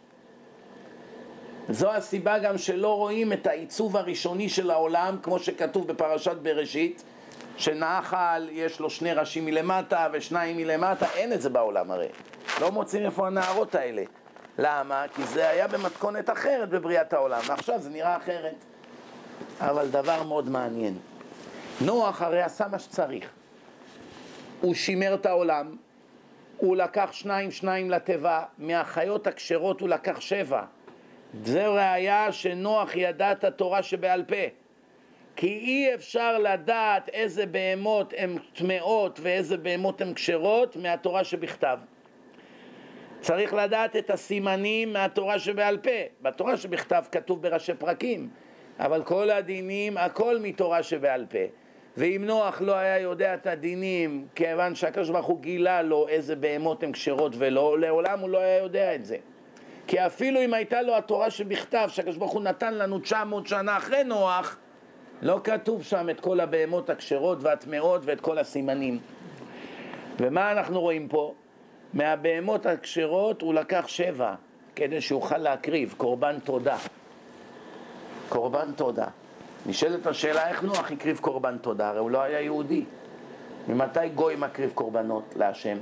זו הסיבה גם שלא רואים את העיצוב הראשוני של העולם, כמו שכתוב בפרשת בראשית, שנחל יש לו 2 ראשים מלמטה ו2 מלמטה, אין את זה בעולם הרי. לא מוצאים איפה הנערות האלה. למה? כי זה היה במתכונת אחרת בבריאת העולם, ועכשיו זה נראה אחרת. אבל דבר מאוד מעניין. נוח הרי עשה מה שצריך. הוא שימר את העולם, הוא לקח 2 לתיבה, מהחיות הכשרות הוא לקח 7. זה ראיה שנוח ידע את התורה שבעל פה. כי אי אפשר לדעת איזה בהמות הן טמאות ואיזה בהמות הן כשרות מהתורה שבכתב. צריך לדעת את הסימנים מהתורה שבעל פה. בתורה שבכתב כתוב בראשי פרקים, אבל כל הדינים, הכל מתורה שבעל פה. ואם נוח לא היה יודע את הדינים, כיוון שהקדוש ברוך הוא גילה לו איזה בהמות הן כשרות ולא, לעולם הוא לא היה יודע את זה. כי אפילו אם הייתה לו התורה שבכתב, שהקדוש ברוך הוא נתן לנו 900 שנה אחרי נוח, לא כתוב שם את כל הבהמות הכשרות והטמאות ואת כל הסימנים. ומה אנחנו רואים פה? מהבהמות הכשרות הוא לקח 7, כדי שיוכל להקריב קורבן תודה. קורבן תודה. נשאלת השאלה איך נוח הקריב קורבן תודה, הרי הוא לא היה יהודי. ממתי גוי מקריב קורבנות להשם?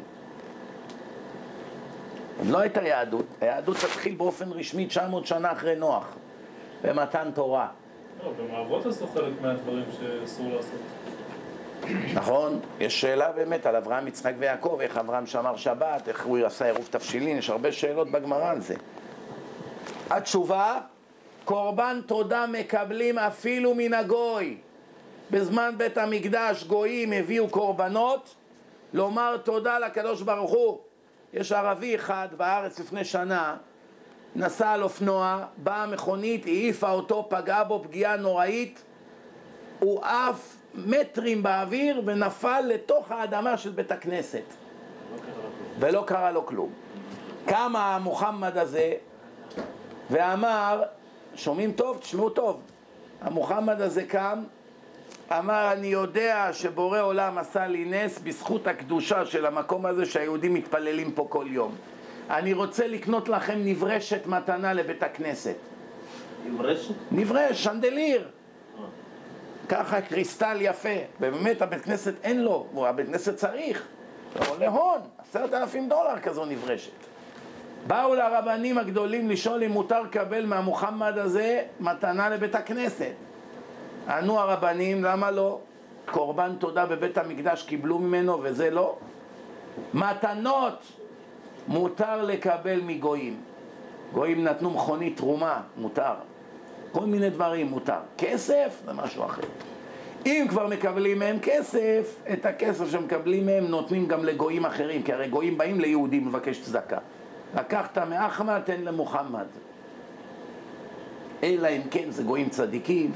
לא הייתה יהדות, היהדות תתחיל באופן רשמי 900 שנה אחרי נוח, במתן תורה. לא, גם האבות עשו חלק מהדברים שאסור לעשות. נכון, יש שאלה באמת על אברהם, יצחק ויעקב, איך אברהם שמר שבת, איך הוא עשה עירוב תבשילין, יש הרבה שאלות בגמרא על זה. התשובה, קורבן תודה מקבלים אפילו מן הגוי. בזמן בית המקדש גויים הביאו קורבנות, לומר תודה לקדוש ברוך הוא. יש ערבי אחד בארץ לפני שנה, נסע על אופנוע, באה מכונית, העיפה אותו, פגעה בו פגיעה נוראית, הוא עף מטרים באוויר ונפל לתוך האדמה של בית הכנסת. ולא קרה לו כלום. קם המוחמד הזה ואמר, שומעים טוב? תשמעו טוב. המוחמד הזה קם, אמר, אני יודע שבורא עולם עשה לי נס בזכות הקדושה של המקום הזה שהיהודים מתפללים פה כל יום. אני רוצה לקנות לכם נברשת מתנה לבית הכנסת. נברשת? נברש, שנדליר. ככה קריסטל יפה. ובאמת הבית כנסת אין לו, הבית כנסת צריך. זה עולה הון, $10,000 כזו נברשת. באו לרבנים הגדולים לשאול אם מותר לקבל מהמוחמד הזה מתנה לבית הכנסת. ענו הרבנים, למה לא? קורבן תודה בבית המקדש קיבלו ממנו וזה לא. מתנות מותר לקבל מגויים. גויים נתנו מכונית תרומה, מותר. כל מיני דברים מותר. כסף זה משהו אחר. אם כבר מקבלים מהם כסף, את הכסף שמקבלים מהם נותנים גם לגויים אחרים, כי הרי גויים באים ליהודים לבקש צדקה. לקחת מאחמד, תן למוחמד. אלא אם כן זה גויים צדיקים,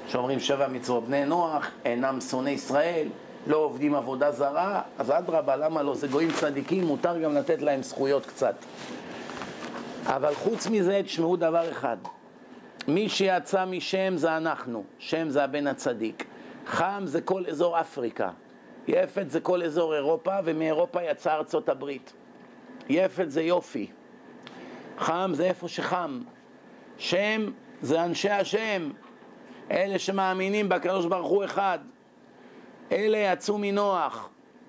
שאומרים 7 מצוות בני נוח, אינם שונאי ישראל, לא עובדים עבודה זרה, אז אדרבה, למה לא? זה גויים צדיקים, מותר גם לתת להם זכויות קצת. אבל חוץ מזה, תשמעו דבר אחד. מי שיצא משם זה אנחנו, שם זה הבן הצדיק. חם זה כל אזור אפריקה, יפת זה כל אזור אירופה, ומאירופה יצא ארצות הברית. יפת זה יופי, חם זה איפה שחם. שם זה אנשי השם, אלה שמאמינים בקדוש ברוך הוא אחד. אלה יצאו מנוח.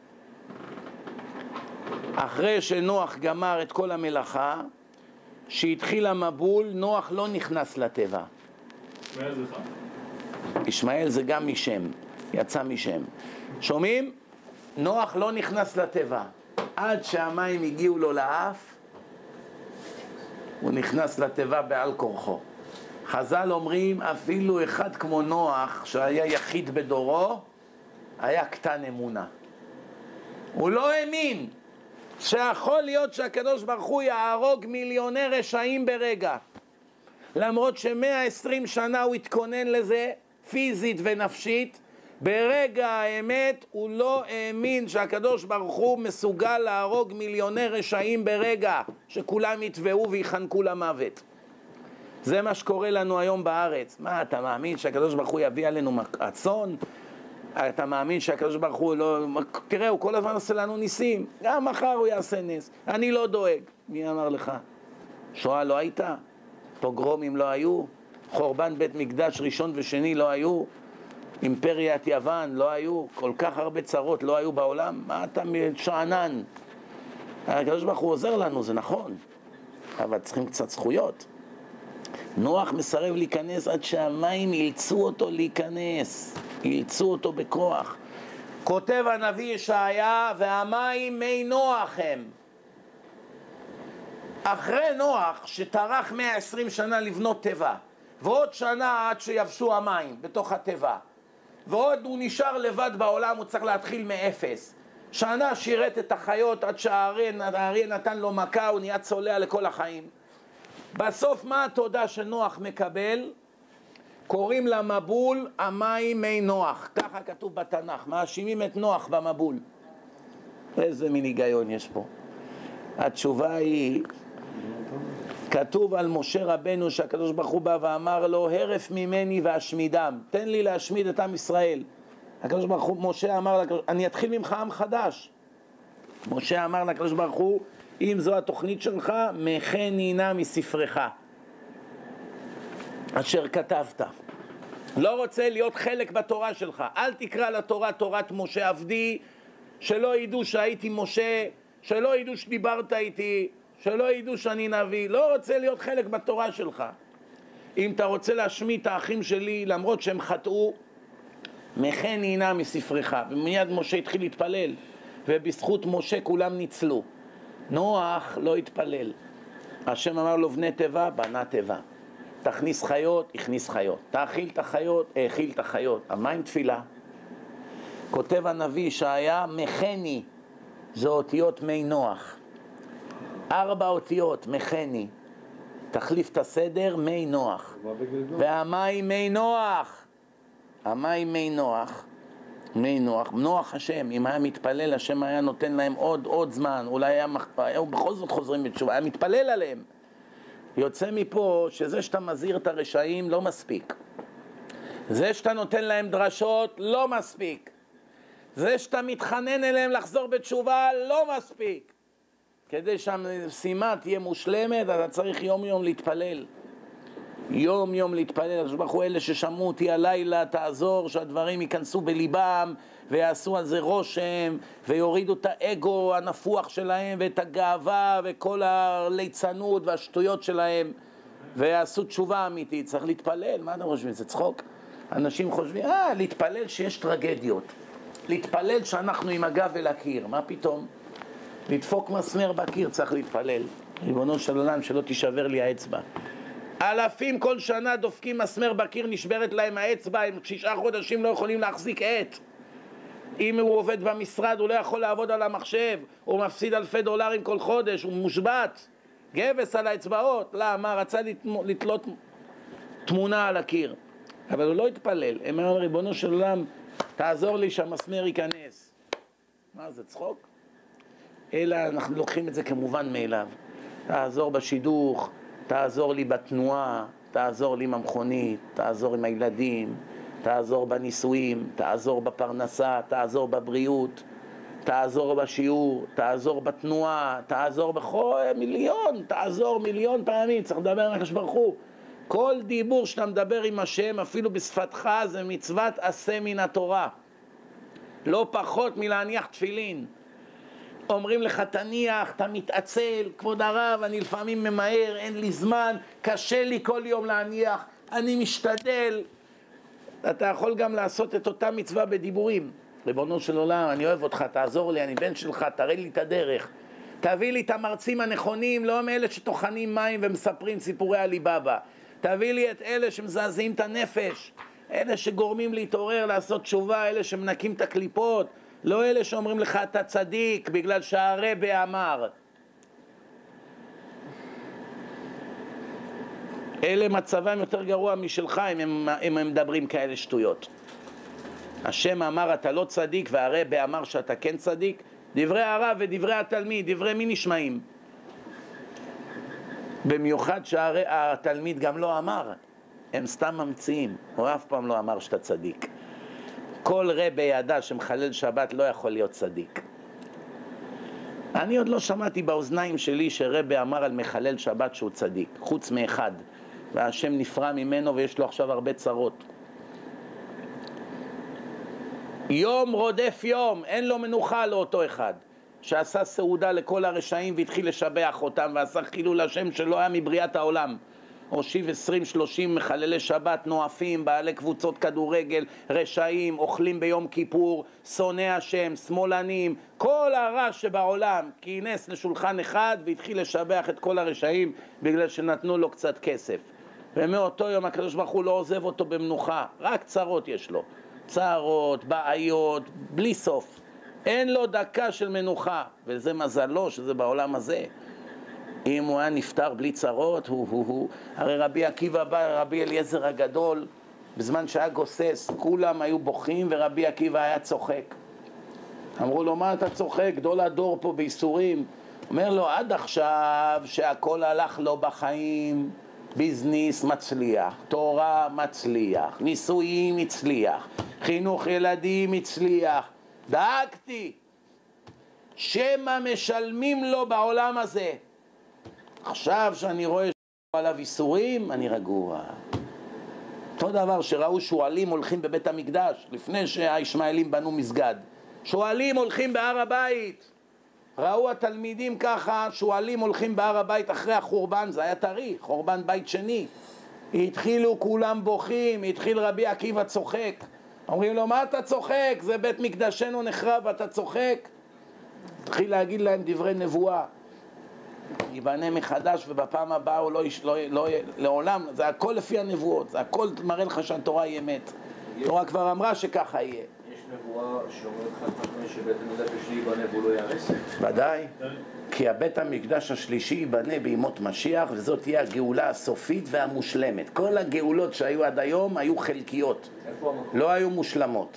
אחרי שנוח גמר את כל המלאכה, שהתחיל המבול, נוח לא נכנס לטבע. ישמעאל זה חם. ישמעאל זה גם משם, יצא משם. שומעים? נוח לא נכנס לטבע. עד שהמים הגיעו לו לאף, הוא נכנס לטבע בעל כורחו. חז"ל אומרים, אפילו אחד כמו נוח, שהיה יחיד בדורו, היה קטן אמונה. הוא לא האמין שיכול להיות שהקדוש ברוך הוא יהרוג מיליוני רשעים ברגע. למרות ש120 שנה הוא התכונן לזה, פיזית ונפשית, ברגע האמת הוא לא האמין שהקדוש ברוך הוא מסוגל להרוג מיליוני רשעים ברגע, שכולם יתבעו ויחנקו למוות. זה מה שקורה לנו היום בארץ. מה, אתה מאמין שהקדוש ברוך הוא יביא עלינו אסון? אתה מאמין שהקדוש ברוך הוא לא... תראה, הוא כל הזמן עושה לנו ניסים. גם מחר הוא יעשה נס. אני לא דואג. מי אמר לך? שואה לא הייתה? פוגרומים לא היו? חורבן בית מקדש ראשון ושני לא היו? אימפריית יוון לא היו? כל כך הרבה צרות לא היו בעולם? מה אתה משענן? הקדוש ברוך הוא עוזר לנו, זה נכון. אבל צריכים קצת זכויות. נוח מסרב להיכנס עד שהמים אילצו אותו להיכנס, אילצו אותו בכוח. כותב הנביא ישעיה, והמים מי נוח הם. אחרי נוח שטרח 120 שנה לבנות טבע, ועוד שנה עד שיבשו המים בתוך הטבע, ועוד הוא נשאר לבד בעולם, הוא צריך להתחיל מאפס. שנה שירת את החיות עד שהאריה נתן לו מכה, הוא נהיה צולע לכל החיים. בסוף מה התודה שנוח מקבל? קוראים למבול המים מי נוח. ככה כתוב בתנ"ך, מאשימים את נוח במבול. איזה מין היגיון יש פה? התשובה היא, כתוב על משה רבנו שהקדוש ברוך הוא בא ואמר לו, הרף ממני והשמידם, תן לי להשמיד את עם ישראל. הקדוש ברוך הוא, משה אמר, אני אתחיל ממך עם חדש. משה אמר לקדוש ברוך הוא, אם זו התוכנית שלך, מחני נא מספרך אשר כתבת. לא רוצה להיות חלק בתורה שלך. אל תקרא לתורה תורת משה עבדי, שלא ידעו שהייתי משה, שלא ידעו שדיברת איתי, שלא ידעו שאני נביא. לא רוצה להיות חלק בתורה שלך. אם אתה רוצה להשמיד את האחים שלי, למרות שהם חטאו, מחני נא מספרך. ומיד משה התחיל להתפלל, ובזכות משה כולם ניצלו. נוח לא התפלל. השם אמר לו, בנה תיבה, בנה תיבה. תכניס חיות, הכניס חיות. תאכיל את החיות, האכיל את החיות. אבל מה עם תפילה? כותב הנביא ישעיה, מחני, זה אותיות מי נוח. 4 אותיות, מחני. תחליף את הסדר, מי נוח. והמים מי נוח. המים מי נוח. מי נוח, נוח השם, אם היה מתפלל, השם היה נותן להם עוד זמן, אולי היה בכל זאת חוזרים בתשובה, היה מתפלל עליהם. יוצא מפה שזה שאתה מזהיר את הרשעים לא מספיק. זה שאתה נותן להם דרשות לא מספיק. זה שאתה מתחנן אליהם לחזור בתשובה לא מספיק. כדי שהמשימה תהיה מושלמת, אתה צריך יום יום להתפלל. יום יום להתפלל, ברוך הוא, אלה ששמעו אותי הלילה, תעזור שהדברים ייכנסו בליבם ויעשו על זה רושם ויורידו את האגו הנפוח שלהם ואת הגאווה וכל הליצנות והשטויות שלהם ויעשו תשובה אמיתית. צריך להתפלל. מה אתם חושבים? זה צחוק? אנשים חושבים, להתפלל שיש טרגדיות, להתפלל שאנחנו עם הגב אל הקיר. מה פתאום? לדפוק מסמר בקיר צריך להתפלל. ריבונו של עולם, שלא תישבר לי האצבע. אלפים כל שנה דופקים מסמר בקיר, נשברת להם האצבע, הם 6 חודשים לא יכולים להחזיק עט. אם הוא עובד במשרד, הוא לא יכול לעבוד על המחשב, הוא מפסיד $1,000 כל חודש, הוא מושבת. גבס על האצבעות. למה? רצה לתלות תמונה על הקיר. אבל הוא לא התפלל. הם אמרו, ריבונו של עולם, תעזור לי שהמסמר ייכנס. מה זה, צחוק? אלא אנחנו לוקחים את זה כמובן מאליו. תעזור בשידוך, תעזור לי בתנועה, תעזור לי עם המכונית, תעזור עם הילדים, תעזור בנישואים, תעזור בפרנסה, תעזור בבריאות, תעזור בשיעור, תעזור בתנועה, תעזור בכל מיליון, תעזור מיליון פעמים. צריך לדבר עם הקדוש ברוך הוא. כל דיבור שאתה מדבר עם השם, אפילו בשפתך, זה מצוות עשה מן התורה. לא פחות מלהניח תפילין. אומרים לך תניח, אתה מתעצל, כבוד הרב, אני לפעמים ממהר, אין לי זמן, קשה לי כל יום להניח, אני משתדל. אתה יכול גם לעשות את אותה מצווה בדיבורים. ריבונו של עולם, אני אוהב אותך, תעזור לי, אני בן שלך, תראה לי את הדרך. תביא לי את המרצים הנכונים, לא מאלה שטוחנים מים ומספרים סיפורי עליבאבא. תביא לי את אלה שמזעזעים את הנפש, אלה שגורמים להתעורר, לעשות תשובה, אלה שמנקים את הקליפות, לא אלה שאומרים לך אתה צדיק בגלל שהרבי אמר. אלה מצבם יותר גרוע משלך אם הם מדברים כאלה שטויות. השם אמר אתה לא צדיק והרבי אמר שאתה כן צדיק. דברי הרב ודברי התלמיד, דברי מי נשמעים? במיוחד שהתלמיד גם לא אמר, הם סתם ממציאים, הוא אף פעם לא אמר שאתה צדיק. כל רבי ידע שמחלל שבת לא יכול להיות צדיק. אני עוד לא שמעתי באוזניים שלי שרבי אמר על מחלל שבת שהוא צדיק, חוץ מאחד, והשם נפרע ממנו ויש לו עכשיו הרבה צרות. יום רודף יום, אין לו מנוחה לאותו אחד שעשה סעודה לכל הרשעים והתחיל לשבח אותם ועשה חילול השם שלא היה מבריאת העולם. הושיב 20-30 מחללי שבת, נואפים, בעלי קבוצות כדורגל, רשעים, אוכלים ביום כיפור, שונאי השם, שמאלנים, כל הרע שבעולם כינס לשולחן אחד והתחיל לשבח את כל הרשעים בגלל שנתנו לו קצת כסף. ומאותו יום הקדוש ברוך הוא לא עוזב אותו במנוחה, רק צרות יש לו, צרות, בעיות, בלי סוף. אין לו דקה של מנוחה, וזה מזלו שזה בעולם הזה. אם הוא היה נפטר בלי צרות, הרי רבי עקיבא בא, רבי אליעזר הגדול, בזמן שהיה גוסס, כולם היו בוכים ורבי עקיבא היה צוחק. אמרו לו, מה אתה צוחק? גדול הדור פה בייסורים. אומר לו, עד עכשיו שהכל הלך לו בחיים, ביזניס מצליח, תורה מצליח, נישואים מצליח, חינוך ילדים מצליח. דאגתי שמה משלמים לו בעולם הזה. עכשיו שאני רואה עליו איסורים, אני רגוע. אותו דבר שראו שואלים הולכים בבית המקדש, לפני שהישמעאלים בנו מסגד. שואלים הולכים בהר הבית. ראו התלמידים ככה, שואלים הולכים בהר הבית אחרי החורבן, זה היה טרי, חורבן בית שני. התחילו כולם בוכים, התחיל רבי עקיבא צוחק. אומרים לו, מה אתה צוחק? זה בית מקדשנו נחרב, אתה צוחק? התחיל להגיד להם דברי נבואה. ייבנה מחדש ובפעם הבאה הוא לא לעולם, זה הכל לפי הנבואות, זה הכל מראה לך שהתורה היא אמת. התורה כבר אמרה שככה יהיה. יש נבואה שאומרת חד משמעית שבית המקדש השלישי ייבנה והוא לא ייהרס? ודאי, כי הבית המקדש השלישי ייבנה בימות משיח וזאת תהיה הגאולה הסופית והמושלמת. כל הגאולות שהיו עד היום היו חלקיות, לא היו מושלמות.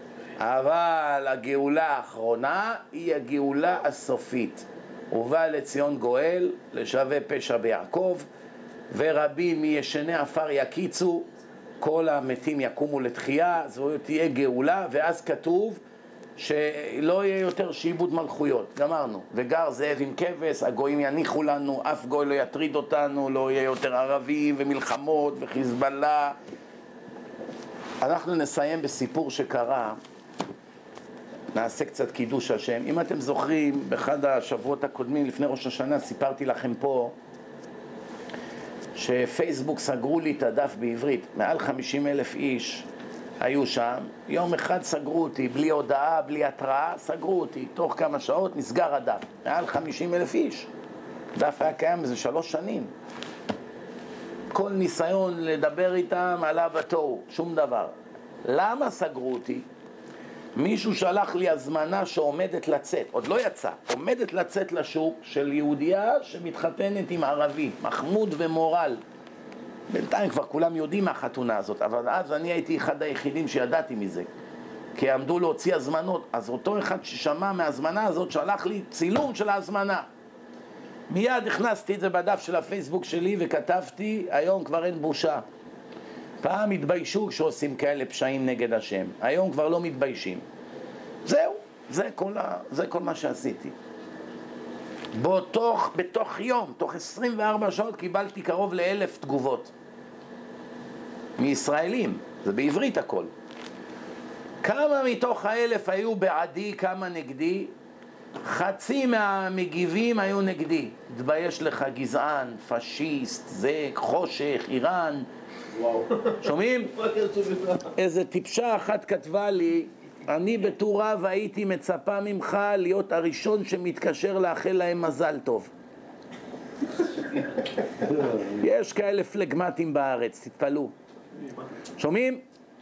אבל הגאולה האחרונה היא הגאולה הסופית. ובא לציון גואל, לשווה פשע ביעקב, ורבים מישני עפר יקיצו, כל המתים יקומו לתחייה, זו תהיה גאולה, ואז כתוב שלא יהיה יותר שיבוד מלכויות, גמרנו. וגר זאב עם כבש, הגויים יניחו לנו, אף גוי לא יטריד אותנו, לא יהיה יותר ערבים ומלחמות וחיזבאללה. אנחנו נסיים בסיפור שקרה, נעשה קצת קידוש השם. אם אתם זוכרים, באחד השבועות הקודמים לפני ראש השנה סיפרתי לכם פה שפייסבוק סגרו לי את הדף בעברית, מעל 50,000 איש היו שם, יום אחד סגרו אותי, בלי הודעה, בלי התראה, סגרו אותי, תוך כמה שעות נסגר הדף, מעל 50,000 איש. דף היה קיים איזה 3 שנים. כל ניסיון לדבר איתם עלה בתוהו, שום דבר. למה סגרו אותי? מישהו שלח לי הזמנה שעומדת לצאת, עוד לא יצא, עומדת לצאת לשוק של יהודייה שמתחתנת עם ערבי, מחמוד ומורל. בינתיים כבר כולם יודעים מהחתונה הזאת, אבל אז אני הייתי אחד היחידים שידעתי מזה. כי עמדו להוציא הזמנות, אז אותו אחד ששמע מהזמנה הזאת שלח לי צילום של ההזמנה. מיד הכנסתי את זה בדף של הפייסבוק שלי וכתבתי, היום כבר אין בושה. פעם התביישו כשעושים כאלה פשעים נגד השם, היום כבר לא מתביישים. זהו, זה כל מה שעשיתי. בתוך יום, תוך 24 שעות קיבלתי קרוב ל1,000 תגובות. מישראלים, זה בעברית הכל. כמה מתוך 1,000 היו בעדי, כמה נגדי? חצי מהמגיבים היו נגדי. תתבייש לך גזען, פשיסט, זה, חושך, איראן. וואו. שומעים? איזה טיפשה אחת כתבה לי, אני בתור רב הייתי מצפה ממך להיות הראשון שמתקשר לאחל להם מזל טוב. יש כאלה פלגמטים בארץ, תתפלו. שומעים?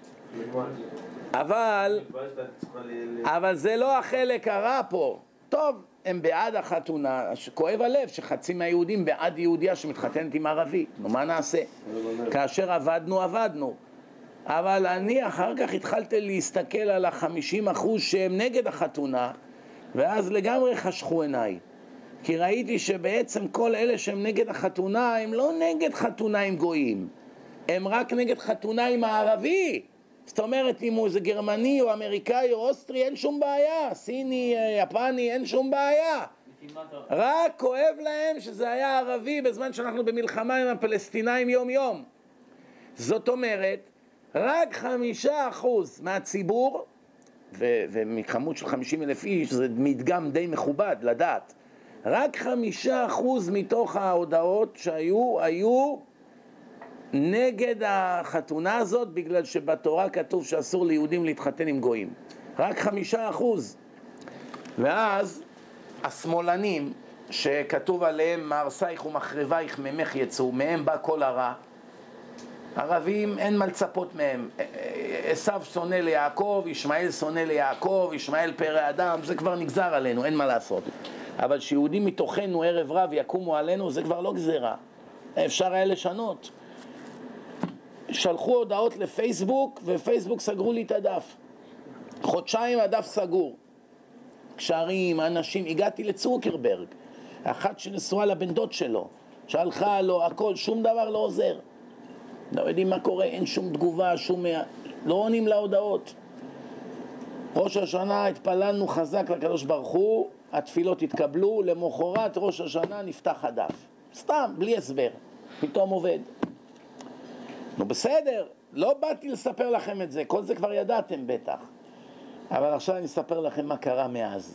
אבל זה לא החלק הרע פה. טוב, הם בעד החתונה, כואב הלב שחצי מהיהודים בעד יהודיה שמתחתנת עם ערבי. נו, מה נעשה? כאשר עבדנו. אבל אני אחר כך התחלתי להסתכל על 50% שהם נגד החתונה, ואז לגמרי חשכו עיניי. כי ראיתי שבעצם כל אלה שהם נגד החתונה, הם לא נגד חתונה עם גויים. הם רק נגד חתונה עם הערבי. זאת אומרת, אם הוא איזה גרמני או אמריקאי או אוסטרי, אין שום בעיה. סיני, יפני, אין שום בעיה. רק כואב להם שזה היה ערבי בזמן שאנחנו במלחמה עם הפלסטינאים יום יום. זאת אומרת, רק 5% מהציבור, ומכמות של 50,000 איש, זה מדגם די מכובד לדעת, רק 5% מתוך ההודעות היו נגד החתונה הזאת, בגלל שבתורה כתוב שאסור ליהודים להתחתן עם גויים. רק 5%. ואז השמאלנים שכתוב עליהם מהרסייך ומחרבייך ממך יצאו, מהם בא כל הרע. ערבים אין מה לצפות מהם. עשיו שונא ליעקב, ישמעאל שונא ליעקב, ישמעאל פרא אדם, זה כבר נגזר עלינו, אין מה לעשות. אבל שיהודים מתוכנו ערב רב יקומו עלינו, זה כבר לא גזירה. אפשר היה לשנות. שלחו הודעות לפייסבוק, ופייסבוק סגרו לי את הדף. חודשיים הדף סגור. קשרים, אנשים, הגעתי לצוקרברג, אחת שנשואה לבן דוד שלו, שלחה לו הכל, שום דבר לא עוזר. לא יודעים מה קורה, אין שום תגובה, לא עונים להודעות. ראש השנה התפללנו חזק לקדוש ברוך הוא, התפילות התקבלו, למחרת ראש השנה נפתח הדף. סתם, בלי הסבר, פתאום עובד. נו בסדר, לא באתי לספר לכם את זה, כל זה כבר ידעתם בטח. אבל עכשיו אני אספר לכם מה קרה מאז.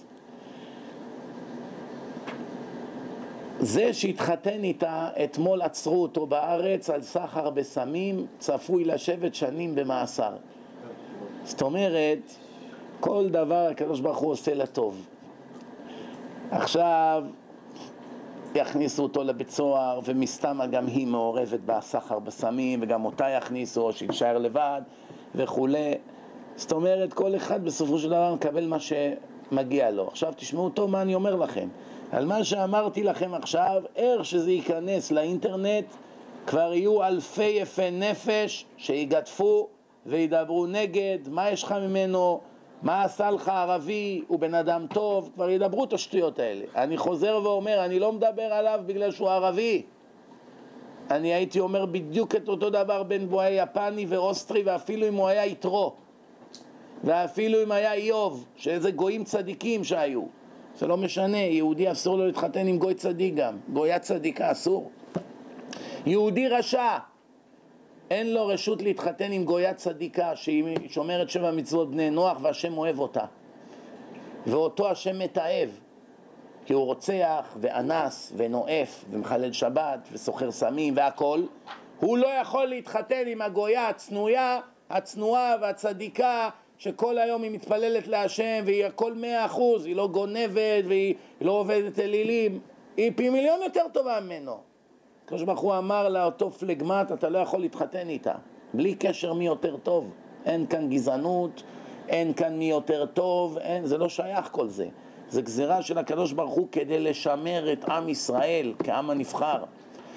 זה שהתחתן איתה, אתמול עצרו אותו בארץ על סחר בסמים, צפוי לשבת שנים במאסר. זאת אומרת, כל דבר הקדוש ברוך הוא עושה לטוב. עכשיו יכניסו אותו לבית סוהר, ומסתמה גם היא מעורבת בסחר בסמים, וגם אותה יכניסו, או שישאר לבד וכו'. זאת אומרת, כל אחד בסופו של דבר מקבל מה שמגיע לו. עכשיו תשמעו טוב מה אני אומר לכם. על מה שאמרתי לכם עכשיו, איך שזה ייכנס לאינטרנט, כבר יהיו אלפי יפי נפש שיגדפו וידברו נגד, מה יש לך ממנו, מה עשה לך ערבי, הוא בן אדם טוב, כבר ידברו את השטויות האלה. אני חוזר ואומר, אני לא מדבר עליו בגלל שהוא ערבי. אני הייתי אומר בדיוק את אותו דבר בין בו היה יפני ואוסטרי, ואפילו אם הוא היה יתרו, ואפילו אם היה איוב, שאיזה גויים צדיקים שהיו. זה לא משנה, יהודי אסור לו להתחתן עם גוי צדיק גם, גויה צדיקה אסור. יהודי רשע, אין לו רשות להתחתן עם גויה צדיקה שהיא שומרת 7 מצוות בני נוח והשם אוהב אותה. ואותו השם מתאהב, כי הוא רוצח ואנס ונואף ומחלל שבת וסוחר סמים והכל. הוא לא יכול להתחתן עם הגויה הצנועה והצדיקה, שכל היום היא מתפללת להשם והיא הכל 100%, היא לא גונבת והיא לא עובדת אלילים, היא פי מיליון יותר טובה ממנו. הקדוש ברוך הוא אמר לאותו פלגמט, אתה לא יכול להתחתן איתה, בלי קשר מי יותר טוב. אין כאן גזענות, אין כאן מי יותר טוב, זה לא שייך כל זה. זה גזירה של הקדוש ברוך הוא כדי לשמר את עם ישראל כעם הנבחר.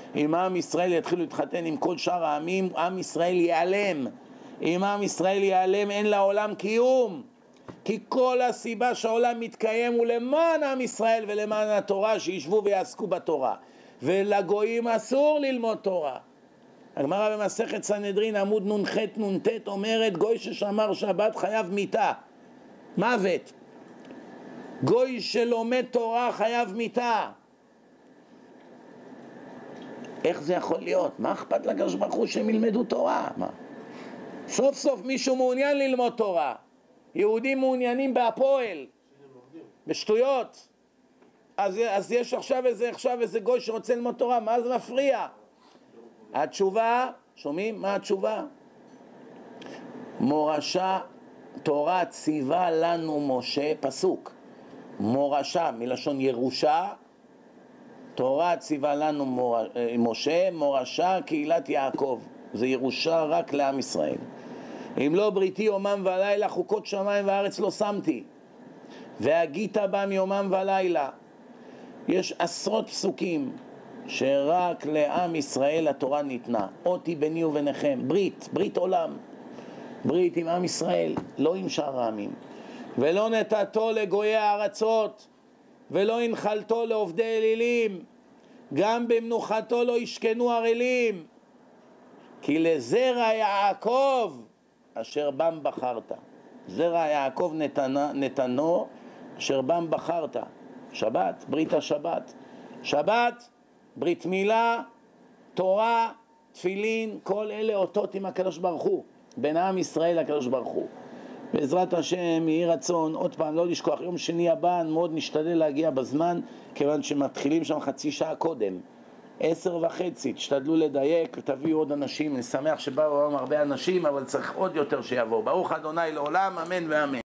אם עם ישראל יתחילו להתחתן עם כל שאר העמים, עם ישראל ייעלם. אם עם ישראל ייעלם, אין לעולם קיום. כי כל הסיבה שהעולם מתקיים הוא למען עם ישראל ולמען התורה, שישבו ויעסקו בתורה. ולגויים אסור ללמוד תורה. הגמרא במסכת סנהדרין עמוד נ"ח נ"ט אומרת, גוי ששמר שבת חייב מיתה, מוות. גוי שלומד תורה חייב מיתה. איך זה יכול להיות? מה אכפת לקדוש ברוך הוא שהם ילמדו תורה? מה? סוף סוף מישהו מעוניין ללמוד תורה. יהודים מעוניינים בהפועל, בשטויות. אז יש עכשיו איזה גוי שרוצה ללמוד תורה, מה זה מפריע? התשובה, שומעים? מה התשובה? מורשה, תורה ציווה לנו משה, פסוק. מורשה, מלשון ירושה, תורה ציווה לנו משה, מורשה קהילת יעקב. זה ירושה רק לעם ישראל. אם לא בריתי יומם ולילה, חוקות שמיים וארץ לא שמתי. והגית בם יומם ולילה. יש עשרות פסוקים שרק לעם ישראל התורה ניתנה. אותי ביני וביניכם, ברית עולם. ברית עם עם ישראל, לא עם שאר העמים. ולא נתתו לגויי הארצות, ולא הנחלתו לעובדי אלילים, גם במנוחתו לא ישכנו ערלים, כי לזרע יעקב אשר בם בחרת. זרע יעקב נתנו אשר בם בחרת. שבת, ברית השבת. שבת, ברית מילה, תורה, תפילין, כל אלה אותות עם הקדוש ברוך הוא, בין עם ישראל לקדוש ברוך הוא. בעזרת השם, יהי רצון, עוד פעם, לא לשכוח, יום שני הבא מאוד נשתדל להגיע בזמן, כיוון שמתחילים שם חצי שעה קודם, 10:30, תשתדלו לדייק, תביאו עוד אנשים. אני שמח שבאו הרבה אנשים, אבל צריך עוד יותר שיבואו. ברוך ה' לעולם, אמן ואמן.